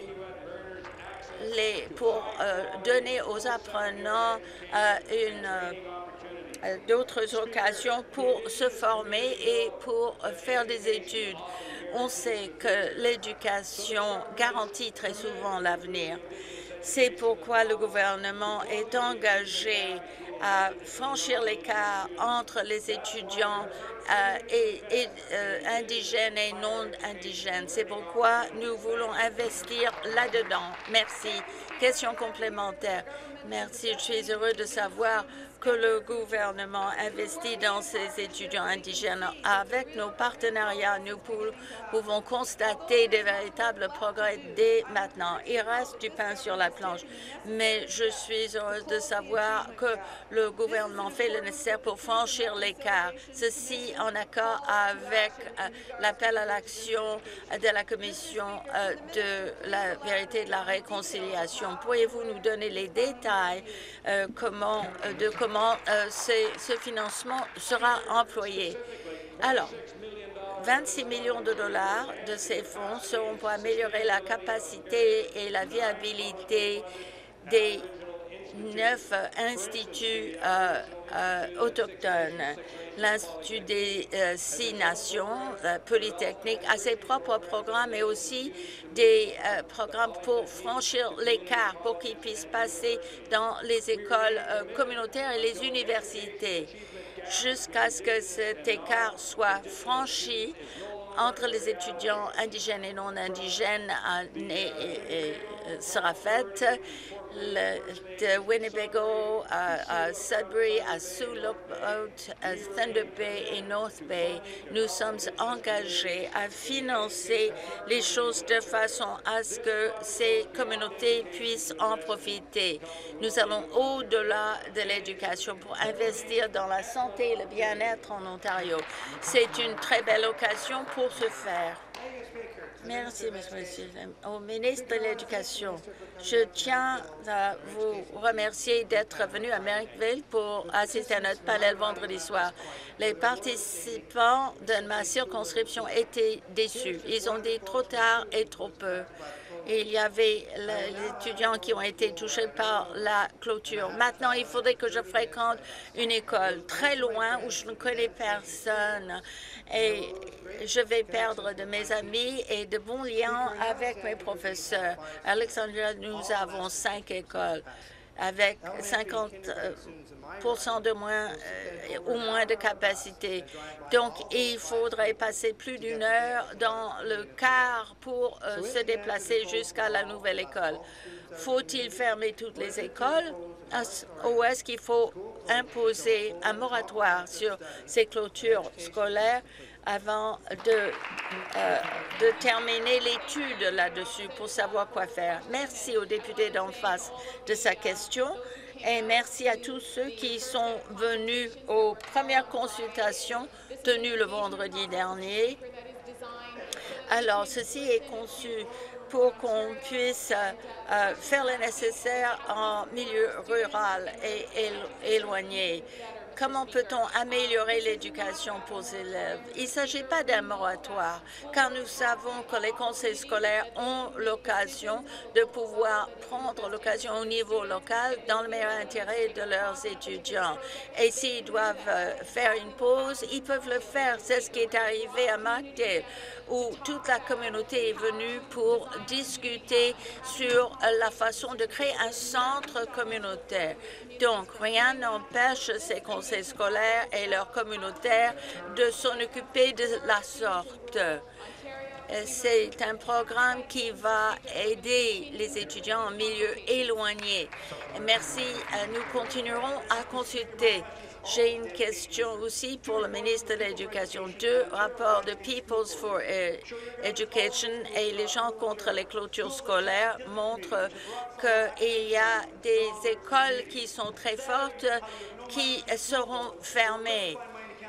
Les, pour euh, donner aux apprenants euh, une euh, d'autres occasions pour se former et pour euh, faire des études. On sait que l'éducation garantit très souvent l'avenir. C'est pourquoi le gouvernement est engagé à franchir l'écart entre les étudiants euh, et, et, euh, indigènes et non indigènes. C'est pourquoi nous voulons investir là-dedans. Merci. Question complémentaire. Merci. Je suis heureux de savoir que le gouvernement investit dans ces étudiants indigènes. Avec nos partenariats, nous pouvons constater des véritables progrès dès maintenant. Il reste du pain sur la planche, mais je suis heureuse de savoir que le gouvernement fait le nécessaire pour franchir l'écart. Ceci en accord avec euh, l'appel à l'action de la Commission euh, de la vérité et de la réconciliation. Pourriez-vous nous donner les détails euh, comment, euh, de comment Comment euh, ce financement sera employé? Alors, vingt-six millions de dollars de ces fonds seront pour améliorer la capacité et la viabilité des neuf instituts euh, euh, autochtones. L'Institut des euh, Six Nations, euh, Polytechnique, a ses propres programmes et aussi des euh, programmes pour franchir l'écart, pour qu'ils puissent passer dans les écoles euh, communautaires et les universités. jusqu'à ce que cet écart soit franchi entre les étudiants indigènes et non indigènes sera faite. Le, de Winnebago à, à Sudbury, à Sioux Lookout, à Thunder Bay et North Bay, nous sommes engagés à financer les choses de façon à ce que ces communautés puissent en profiter. Nous allons au-delà de l'éducation pour investir dans la santé et le bien-être en Ontario. C'est une très belle occasion pour ce faire. Merci, Monsieur. Au ministre de l'Éducation, je tiens à vous remercier d'être venu à Merrickville pour assister à notre panel vendredi soir. Les participants de ma circonscription étaient déçus. Ils ont dit trop tard et trop peu. Il y avait les étudiants qui ont été touchés par la clôture. Maintenant, il faudrait que je fréquente une école très loin où je ne connais personne et je vais perdre de mes amis et de bons liens avec mes professeurs. À Alexandria, nous avons cinq écoles avec cinquante pour cent de moins euh, ou moins de capacité. Donc, il faudrait passer plus d'une heure dans le car pour euh, se déplacer jusqu'à la nouvelle école. Faut-il fermer toutes les écoles ou est-ce qu'il faut imposer un moratoire sur ces clôtures scolaires avant de, euh, de terminer l'étude là-dessus pour savoir quoi faire? Merci au député d'en face de sa question. Et merci à tous ceux qui sont venus aux premières consultations tenues le vendredi dernier. Alors, ceci est conçu pour qu'on puisse euh, faire le nécessaire en milieu rural et éloigné. Comment peut-on améliorer l'éducation pour les élèves? Il ne s'agit pas d'un moratoire, car nous savons que les conseils scolaires ont l'occasion de pouvoir prendre l'occasion au niveau local dans le meilleur intérêt de leurs étudiants. Et s'ils doivent faire une pause, ils peuvent le faire. C'est ce qui est arrivé à Markdale, où toute la communauté est venue pour discuter sur la façon de créer un centre communautaire. Donc, rien n'empêche ces conseils scolaires et leurs communautaires de s'en occuper de la sorte. C'est un programme qui va aider les étudiants en milieu éloigné. Merci. Nous continuerons à consulter. J'ai une question aussi pour le ministre de l'Éducation. Deux rapports de Peoples for Education et les gens contre les clôtures scolaires montrent qu'il y a des écoles qui sont très fortes qui seront fermées.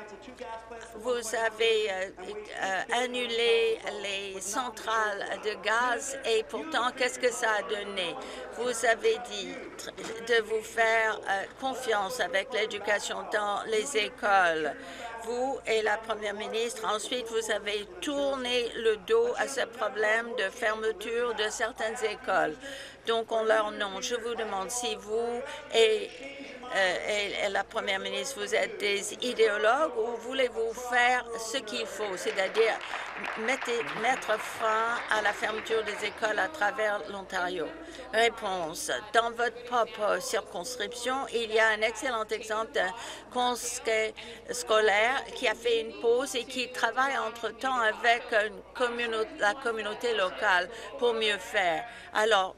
Vous avez euh, euh, annulé les centrales de gaz et pourtant, qu'est-ce que ça a donné? Vous avez dit de vous faire euh, confiance avec l'éducation dans les écoles. Vous et la Première ministre, ensuite, vous avez tourné le dos à ce problème de fermeture de certaines écoles. Donc, en leur nom, je vous demande si vous et Euh, et la Première ministre, vous êtes des idéologues ou voulez-vous faire ce qu'il faut, c'est-à-dire mettre fin à la fermeture des écoles à travers l'Ontario? Réponse. Dans votre propre circonscription, il y a un excellent exemple d'un conseil scolaire qui a fait une pause et qui travaille entre-temps avec une communauté, la communauté locale pour mieux faire. Alors,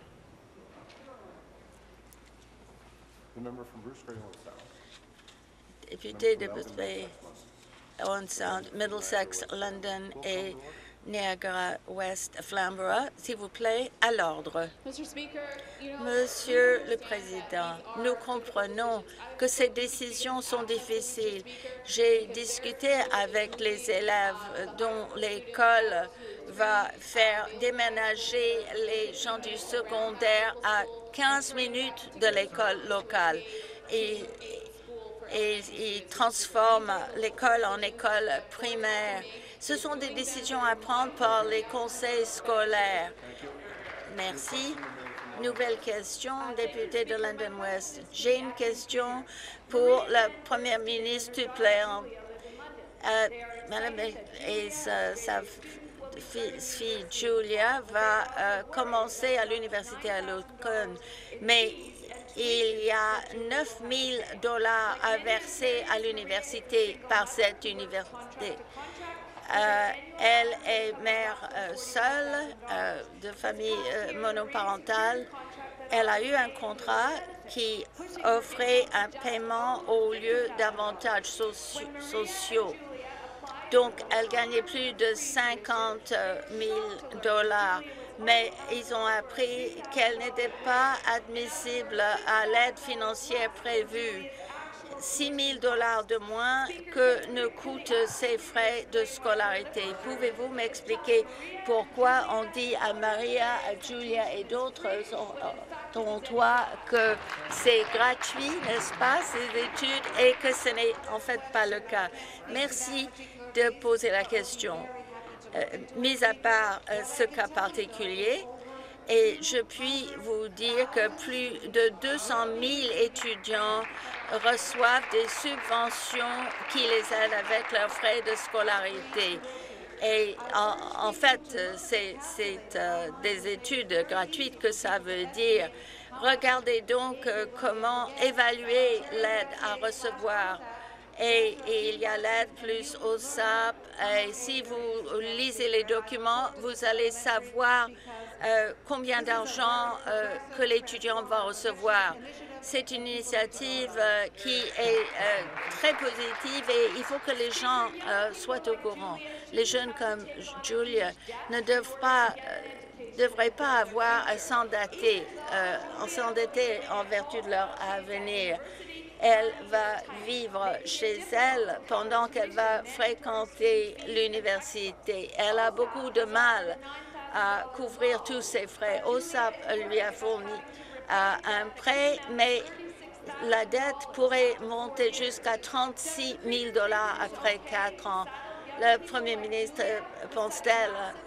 député de Bruce Bay, Owen Sound, Middlesex, London et Niagara-Ouest, Flamborough, s'il vous plaît, à l'ordre. Monsieur le Président, nous comprenons que ces décisions sont difficiles. J'ai discuté avec les élèves dont l'école va faire déménager les gens du secondaire à quinze minutes de l'école locale. Et, et ils transforment l'école en école primaire. Ce sont des décisions à prendre par les conseils scolaires. Merci. Nouvelle question, député de London West. J'ai une question pour la Première ministre suppléante. Euh, Madame et sa, sa fille, fille Julia va euh, commencer à l'université à London, mais il y a neuf mille dollars à verser à l'université par cette université. Euh, elle est mère euh, seule, euh, de famille euh, monoparentale. Elle a eu un contrat qui offrait un paiement au lieu d'avantages soci sociaux. Donc, elle gagnait plus de cinquante mille dollars. Mais ils ont appris qu'elle n'était pas admissible à l'aide financière prévue. six mille dollars de moins que ne coûtent ses frais de scolarité. Pouvez-vous m'expliquer pourquoi on dit à Maria, à Julia et d'autres dont toi que c'est gratuit, n'est-ce pas, ces études, et que ce n'est en fait pas le cas? Merci de poser la question. Euh, mis à part euh, ce cas particulier, et je puis vous dire que plus de deux cent mille étudiants reçoivent des subventions qui les aident avec leurs frais de scolarité. Et en, en fait, c'est euh, des études gratuites que ça veut dire. Regardez donc euh, comment évaluer l'aide à recevoir. Et, et il y a l'aide plus au S A P. Et si vous lisez les documents, vous allez savoir euh, combien d'argent euh, que l'étudiant va recevoir. C'est une initiative euh, qui est euh, très positive et il faut que les gens euh, soient au courant. Les jeunes comme Julia ne doivent pas, euh, devraient pas avoir à s'endetter, euh, s'endetter en vertu de leur avenir. Elle va vivre chez elle pendant qu'elle va fréquenter l'université. Elle a beaucoup de mal à couvrir tous ses frais. O S A P lui a fourni euh, un prêt, mais la dette pourrait monter jusqu'à trente-six mille dollars après quatre ans. Le Premier ministre pense-t-elle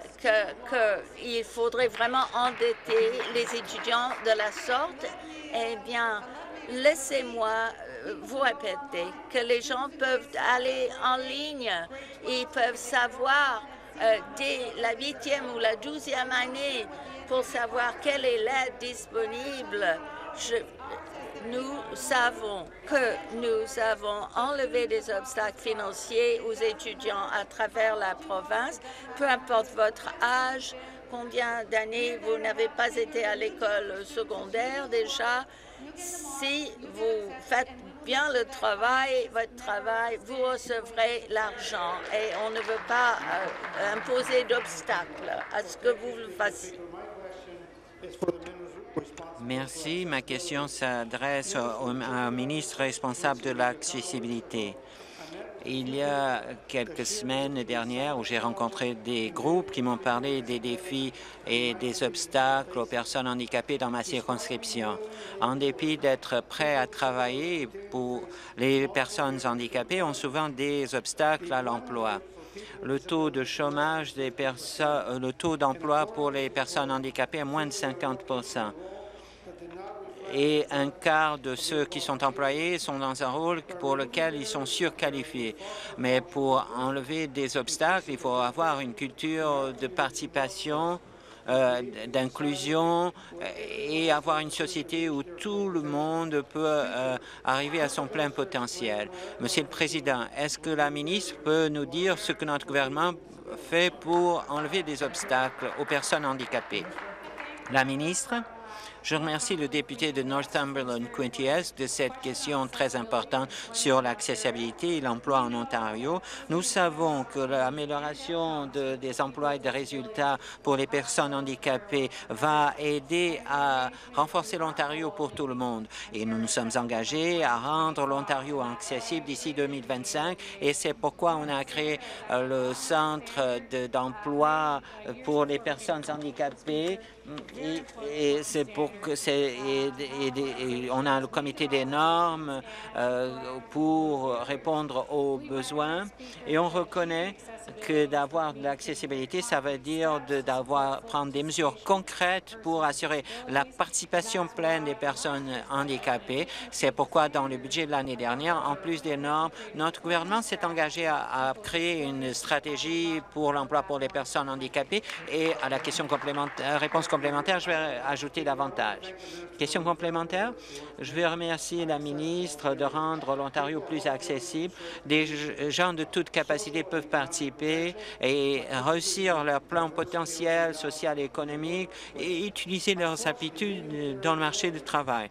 qu'il faudrait vraiment endetter les étudiants de la sorte? Eh bien, laissez-moi vous répéter que les gens peuvent aller en ligne, ils peuvent savoir euh, dès la huitième ou la douzième année pour savoir quelle est l'aide disponible. Je, nous savons que nous avons enlevé des obstacles financiers aux étudiants à travers la province, peu importe votre âge, combien d'années vous n'avez pas été à l'école secondaire déjà. Si vous faites bien le travail, votre travail, vous recevrez l'argent et on ne veut pas euh, imposer d'obstacles à ce que vous le fassiez. Merci. Ma question s'adresse au, au ministre responsable de l'accessibilité. Il y a quelques semaines dernières où j'ai rencontré des groupes qui m'ont parlé des défis et des obstacles aux personnes handicapées dans ma circonscription. En dépit d'être prêts à travailler, pour les personnes handicapées ont souvent des obstacles à l'emploi. Le taux de chômage des personnes, le taux d'emploi pour les personnes handicapées est moins de cinquante pour cent. Et un quart de ceux qui sont employés sont dans un rôle pour lequel ils sont surqualifiés. Mais pour enlever des obstacles, il faut avoir une culture de participation, euh, d'inclusion et avoir une société où tout le monde peut euh, arriver à son plein potentiel. Monsieur le Président, est-ce que la ministre peut nous dire ce que notre gouvernement fait pour enlever des obstacles aux personnes handicapées? La ministre. Je remercie le député de Northumberland Quinte Est de cette question très importante sur l'accessibilité et l'emploi en Ontario. Nous savons que l'amélioration de, des emplois et des résultats pour les personnes handicapées va aider à renforcer l'Ontario pour tout le monde. Et nous nous sommes engagés à rendre l'Ontario accessible d'ici deux mille vingt-cinq et c'est pourquoi on a créé euh, le centre d'emploi de, pour les personnes handicapées et, et c'est pour que c'est et, et, et on a le comité des normes euh, pour répondre aux besoins et on reconnaît que d'avoir de l'accessibilité, ça veut dire d'avoir prendre des mesures concrètes pour assurer la participation pleine des personnes handicapées. C'est pourquoi dans le budget de l'année dernière, en plus des normes, notre gouvernement s'est engagé à, à créer une stratégie pour l'emploi pour les personnes handicapées et à la question complémentaire, réponse complémentaire, je vais ajouter davantage. davantage. Question complémentaire? Je veux remercier la ministre de rendre l'Ontario plus accessible. Des gens de toute capacité peuvent participer et réussir leur plan potentiel social et économique et utiliser leurs aptitudes dans le marché du travail.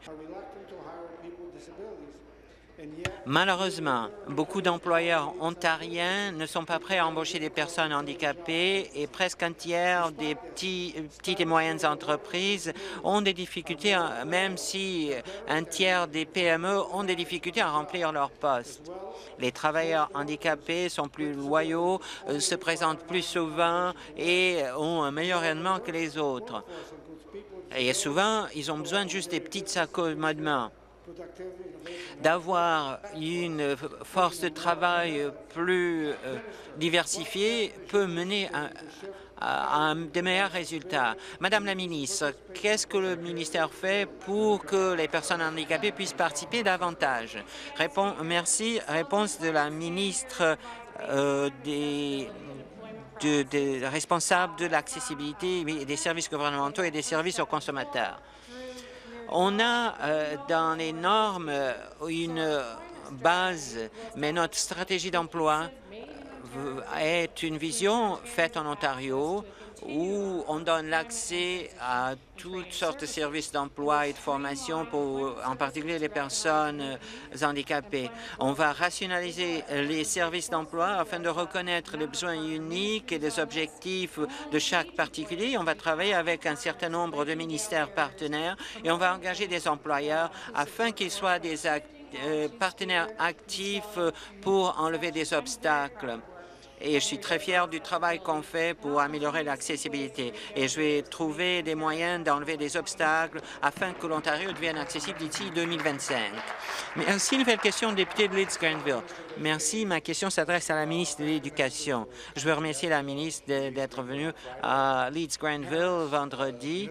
Malheureusement, beaucoup d'employeurs ontariens ne sont pas prêts à embaucher des personnes handicapées et presque un tiers des petits, petites et moyennes entreprises ont des difficultés, même si un tiers des P M E ont des difficultés à remplir leurs postes. Les travailleurs handicapés sont plus loyaux, se présentent plus souvent et ont un meilleur rendement que les autres. Et souvent, ils ont besoin de juste des petits accommodements. D'avoir une force de travail plus euh, diversifiée peut mener à, à, à un des meilleurs résultats. Madame la ministre, qu'est-ce que le ministère fait pour que les personnes handicapées puissent participer davantage? Répond, merci. Réponse de la ministre euh, des de, de, responsable de l'accessibilité des services gouvernementaux et des services aux consommateurs. On a euh, dans les normes une base, mais notre stratégie d'emploi est une vision faite en Ontario où on donne l'accès à toutes sortes de services d'emploi et de formation, pour, en particulier les personnes handicapées. On va rationaliser les services d'emploi afin de reconnaître les besoins uniques et les objectifs de chaque particulier. On va travailler avec un certain nombre de ministères partenaires et on va engager des employeurs afin qu'ils soient des act euh, partenaires actifs pour enlever des obstacles. Et je suis très fier du travail qu'on fait pour améliorer l'accessibilité. Et je vais trouver des moyens d'enlever des obstacles afin que l'Ontario devienne accessible d'ici deux mille vingt-cinq. Merci. Nouvelle question, député de Leeds-Grenville. Merci. Ma question s'adresse à la ministre de l'Éducation. Je veux remercier la ministre d'être venue à Leeds-Grenville vendredi.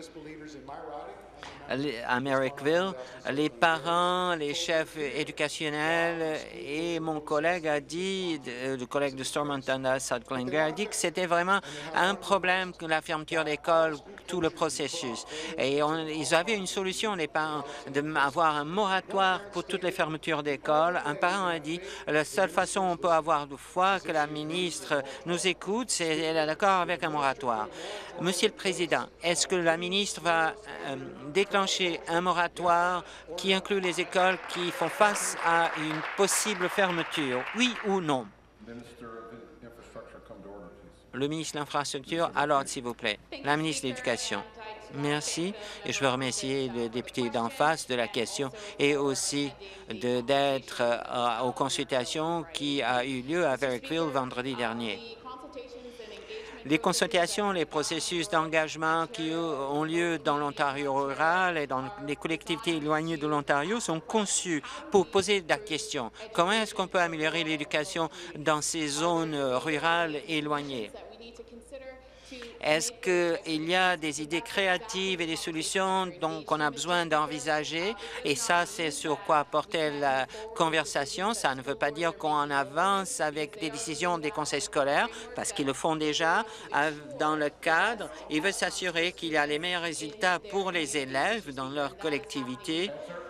À Merrickville, les parents, les chefs éducationnels et mon collègue a dit, le collègue de Stormont à South Glengarry a dit que c'était vraiment un problème que la fermeture d'école, tout le processus. Et on, ils avaient une solution, les parents, d'avoir un moratoire pour toutes les fermetures d'école. Un parent a dit, la seule façon on peut avoir de foi que la ministre nous écoute, c'est elle est d'accord avec un moratoire. Monsieur le Président, est-ce que la ministre va euh, déclencher un moratoire qui inclut les écoles qui font face à une possible fermeture, oui ou non? Le ministre de l'Infrastructure, à l'ordre, s'il vous plaît. La ministre de l'Éducation. Merci. Et je veux remercier le député d'en face de la question et aussi d'être euh, aux consultations qui a eu lieu à Merrickville vendredi dernier. Les consultations, les processus d'engagement qui ont lieu dans l'Ontario rural et dans les collectivités éloignées de l'Ontario sont conçus pour poser la question. Comment est-ce qu'on peut améliorer l'éducation dans ces zones rurales éloignées? Est-ce qu'il y a des idées créatives et des solutions qu'on a besoin d'envisager? Et ça, c'est sur quoi portait la conversation. Ça ne veut pas dire qu'on en avance avec des décisions des conseils scolaires, parce qu'ils le font déjà dans le cadre. Ils veulent s'assurer qu'il y a les meilleurs résultats pour les élèves dans leur collectivité.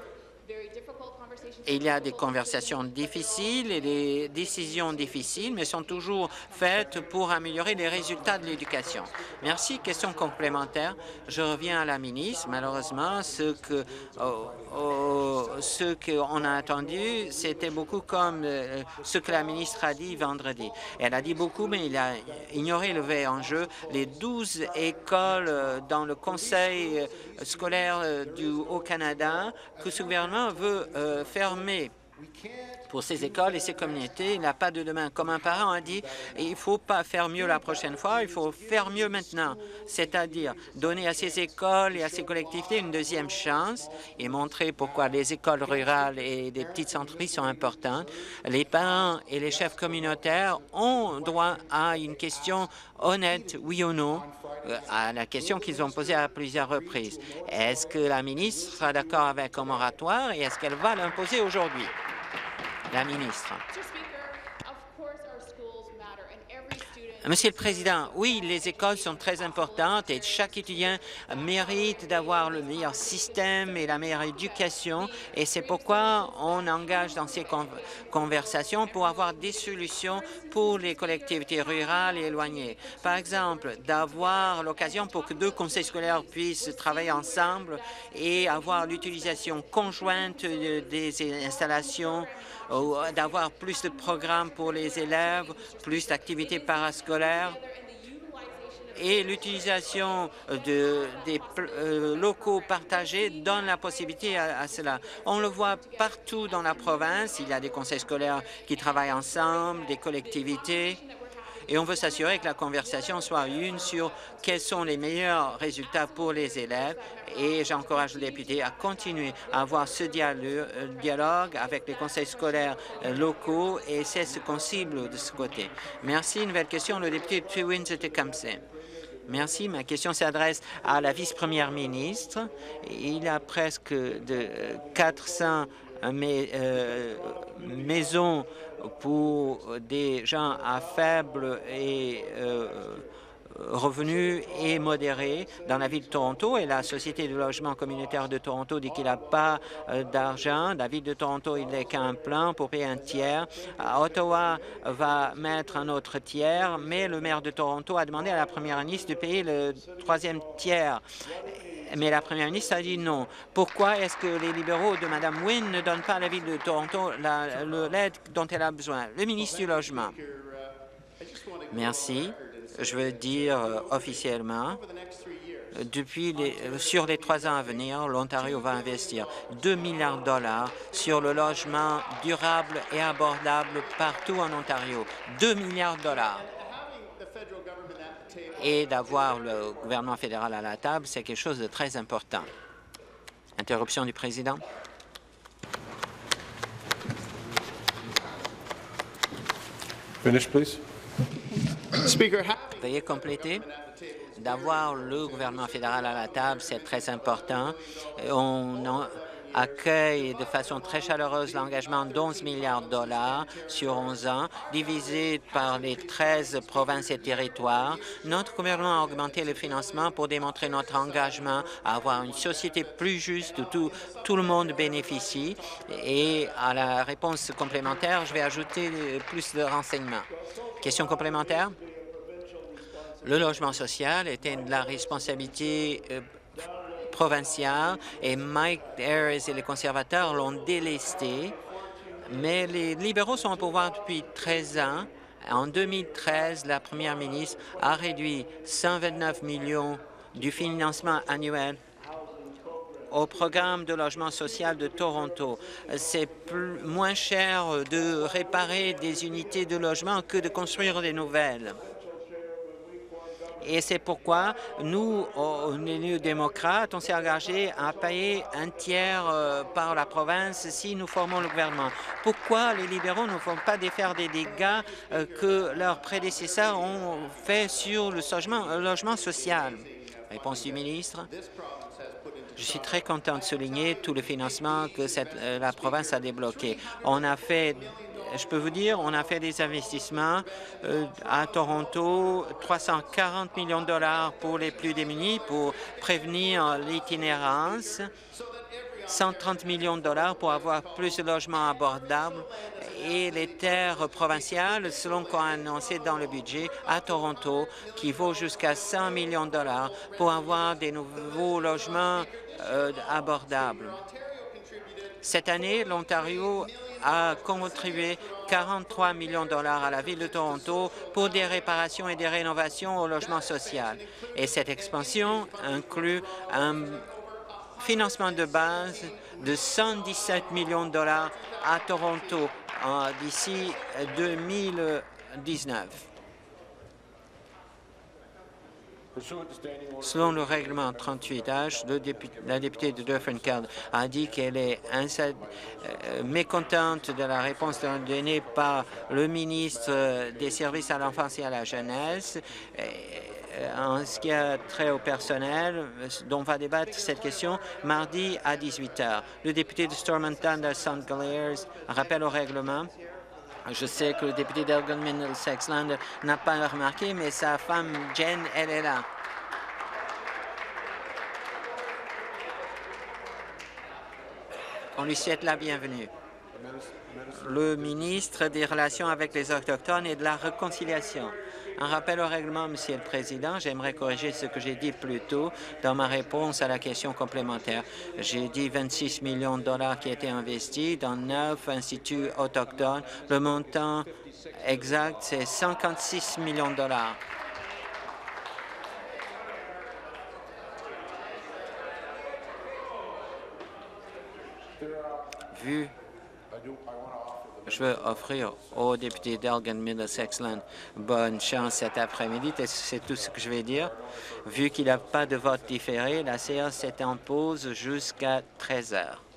Il y a des conversations difficiles et des décisions difficiles, mais sont toujours faites pour améliorer les résultats de l'éducation. Merci. Question complémentaire. Je reviens à la ministre. Malheureusement, ce que oh, oh, ce qu'on a entendu, c'était beaucoup comme euh, ce que la ministre a dit vendredi. Elle a dit beaucoup, mais il a ignoré le vrai enjeu. Les douze écoles euh, dans le conseil scolaire euh, du Haut-Canada que ce gouvernement veut euh, fermer pour ces écoles et ces communautés. Il n'a pas de demain. Comme un parent a dit, il ne faut pas faire mieux la prochaine fois, il faut faire mieux maintenant, c'est-à-dire donner à ces écoles et à ces collectivités une deuxième chance et montrer pourquoi les écoles rurales et des petites entreprises sont importantes. Les parents et les chefs communautaires ont droit à une question honnête, oui ou non, à la question qu'ils ont posée à plusieurs reprises. Est-ce que la ministre sera d'accord avec un moratoire et est-ce qu'elle va l'imposer aujourd'hui? La ministre. Monsieur le Président, oui, les écoles sont très importantes et chaque étudiant mérite d'avoir le meilleur système et la meilleure éducation et c'est pourquoi on engage dans ces con conversations pour avoir des solutions pour les collectivités rurales et éloignées. Par exemple, d'avoir l'occasion pour que deux conseils scolaires puissent travailler ensemble et avoir l'utilisation conjointe des installations, d'avoir plus de programmes pour les élèves, plus d'activités parascolaires et l'utilisation de, des euh, locaux partagés donne la possibilité à, à cela. On le voit partout dans la province, il y a des conseils scolaires qui travaillent ensemble, des collectivités, et on veut s'assurer que la conversation soit une sur quels sont les meilleurs résultats pour les élèves. Et j'encourage le député à continuer à avoir ce dialogue avec les conseils scolaires locaux et c'est ce qu'on cible de ce côté. Merci. Nouvelle question, le député de Windsor-Tecumseh. Merci. Ma question s'adresse à la vice-première ministre. Il y a presque de quatre cents mais, euh, maisons pour des gens à faible et euh, revenus et modérés dans la ville de Toronto et la Société de logement communautaire de Toronto dit qu'il n'a pas euh, d'argent. La ville de Toronto, il n'est qu'un plan pour payer un tiers. Ottawa va mettre un autre tiers, mais le maire de Toronto a demandé à la première ministre de payer le troisième tiers. Mais la première ministre a dit non. Pourquoi est-ce que les libéraux de Mme Wynne ne donnent pas à la ville de Toronto l'aide dont elle a besoin? Le ministre du Logement. Merci. Je veux dire euh, officiellement, depuis les, sur les trois ans à venir, l'Ontario va investir deux milliards de dollars sur le logement durable et abordable partout en Ontario. deux milliards de dollars. Et d'avoir le gouvernement fédéral à la table, c'est quelque chose de très important. Interruption du président. Finish, please. Veuillez compléter. D'avoir le gouvernement fédéral à la table, c'est très important. On en accueille de façon très chaleureuse l'engagement d'onze milliards de dollars sur onze ans, divisé par les treize provinces et territoires. Notre gouvernement a augmenté le financement pour démontrer notre engagement à avoir une société plus juste où tout, tout le monde bénéficie. Et à la réponse complémentaire, je vais ajouter plus de renseignements. Question complémentaire? Le logement social était de la responsabilité euh, provinciale et Mike Harris et les conservateurs l'ont délesté, mais les libéraux sont au pouvoir depuis treize ans. En deux mille treize, la première ministre a réduit cent vingt-neuf millions du financement annuel au programme de logement social de Toronto. C'est moins cher de réparer des unités de logement que de construire des nouvelles. Et c'est pourquoi nous, les démocrates, on s'est engagé à payer un tiers euh, par la province si nous formons le gouvernement. Pourquoi les libéraux ne font pas défaire des dégâts euh, que leurs prédécesseurs ont fait sur le logement, le logement social? Réponse du ministre. Je suis très content de souligner tout le financement que cette, euh, la province a débloqué. On a fait Je peux vous dire, on a fait des investissements euh, à Toronto, trois cent quarante millions de dollars pour les plus démunis pour prévenir l'itinérance, cent trente millions de dollars pour avoir plus de logements abordables et les terres provinciales, selon qu'on a annoncé dans le budget, à Toronto, qui vaut jusqu'à cent millions de dollars pour avoir des nouveaux logements euh, abordables. Cette année, l'Ontario a contribué quarante-trois millions de dollars à la Ville de Toronto pour des réparations et des rénovations au logement social. Et cette expansion inclut un financement de base de cent dix-sept millions de dollars à Toronto d'ici deux mille dix-neuf. Selon le règlement trente-huit H, le député, la députée de Dufferin-Caledon a dit qu'elle est euh, mécontente de la réponse donnée par le ministre des Services à l'enfance et à la jeunesse. En ce qui a trait au personnel, dont on va débattre cette question mardi à dix-huit heures. Le député de Stormont Dundas Saint Heliers rappelle au règlement. Je sais que le député d'Elgin Middlesex-Land n'a pas remarqué, mais sa femme Jen, elle est là. On lui souhaite la bienvenue. Le ministre des Relations avec les Autochtones et de la Réconciliation. Un rappel au règlement, Monsieur le Président. J'aimerais corriger ce que j'ai dit plus tôt dans ma réponse à la question complémentaire. J'ai dit vingt-six millions de dollars qui étaient investis dans neuf instituts autochtones. Le montant exact, c'est cinquante-six millions de dollars. Vu Je veux offrir au député d'Elgin Middlesex-Land bonne chance cet après-midi. C'est tout ce que je vais dire. Vu qu'il n'y a pas de vote différé, la séance est en pause jusqu'à treize heures.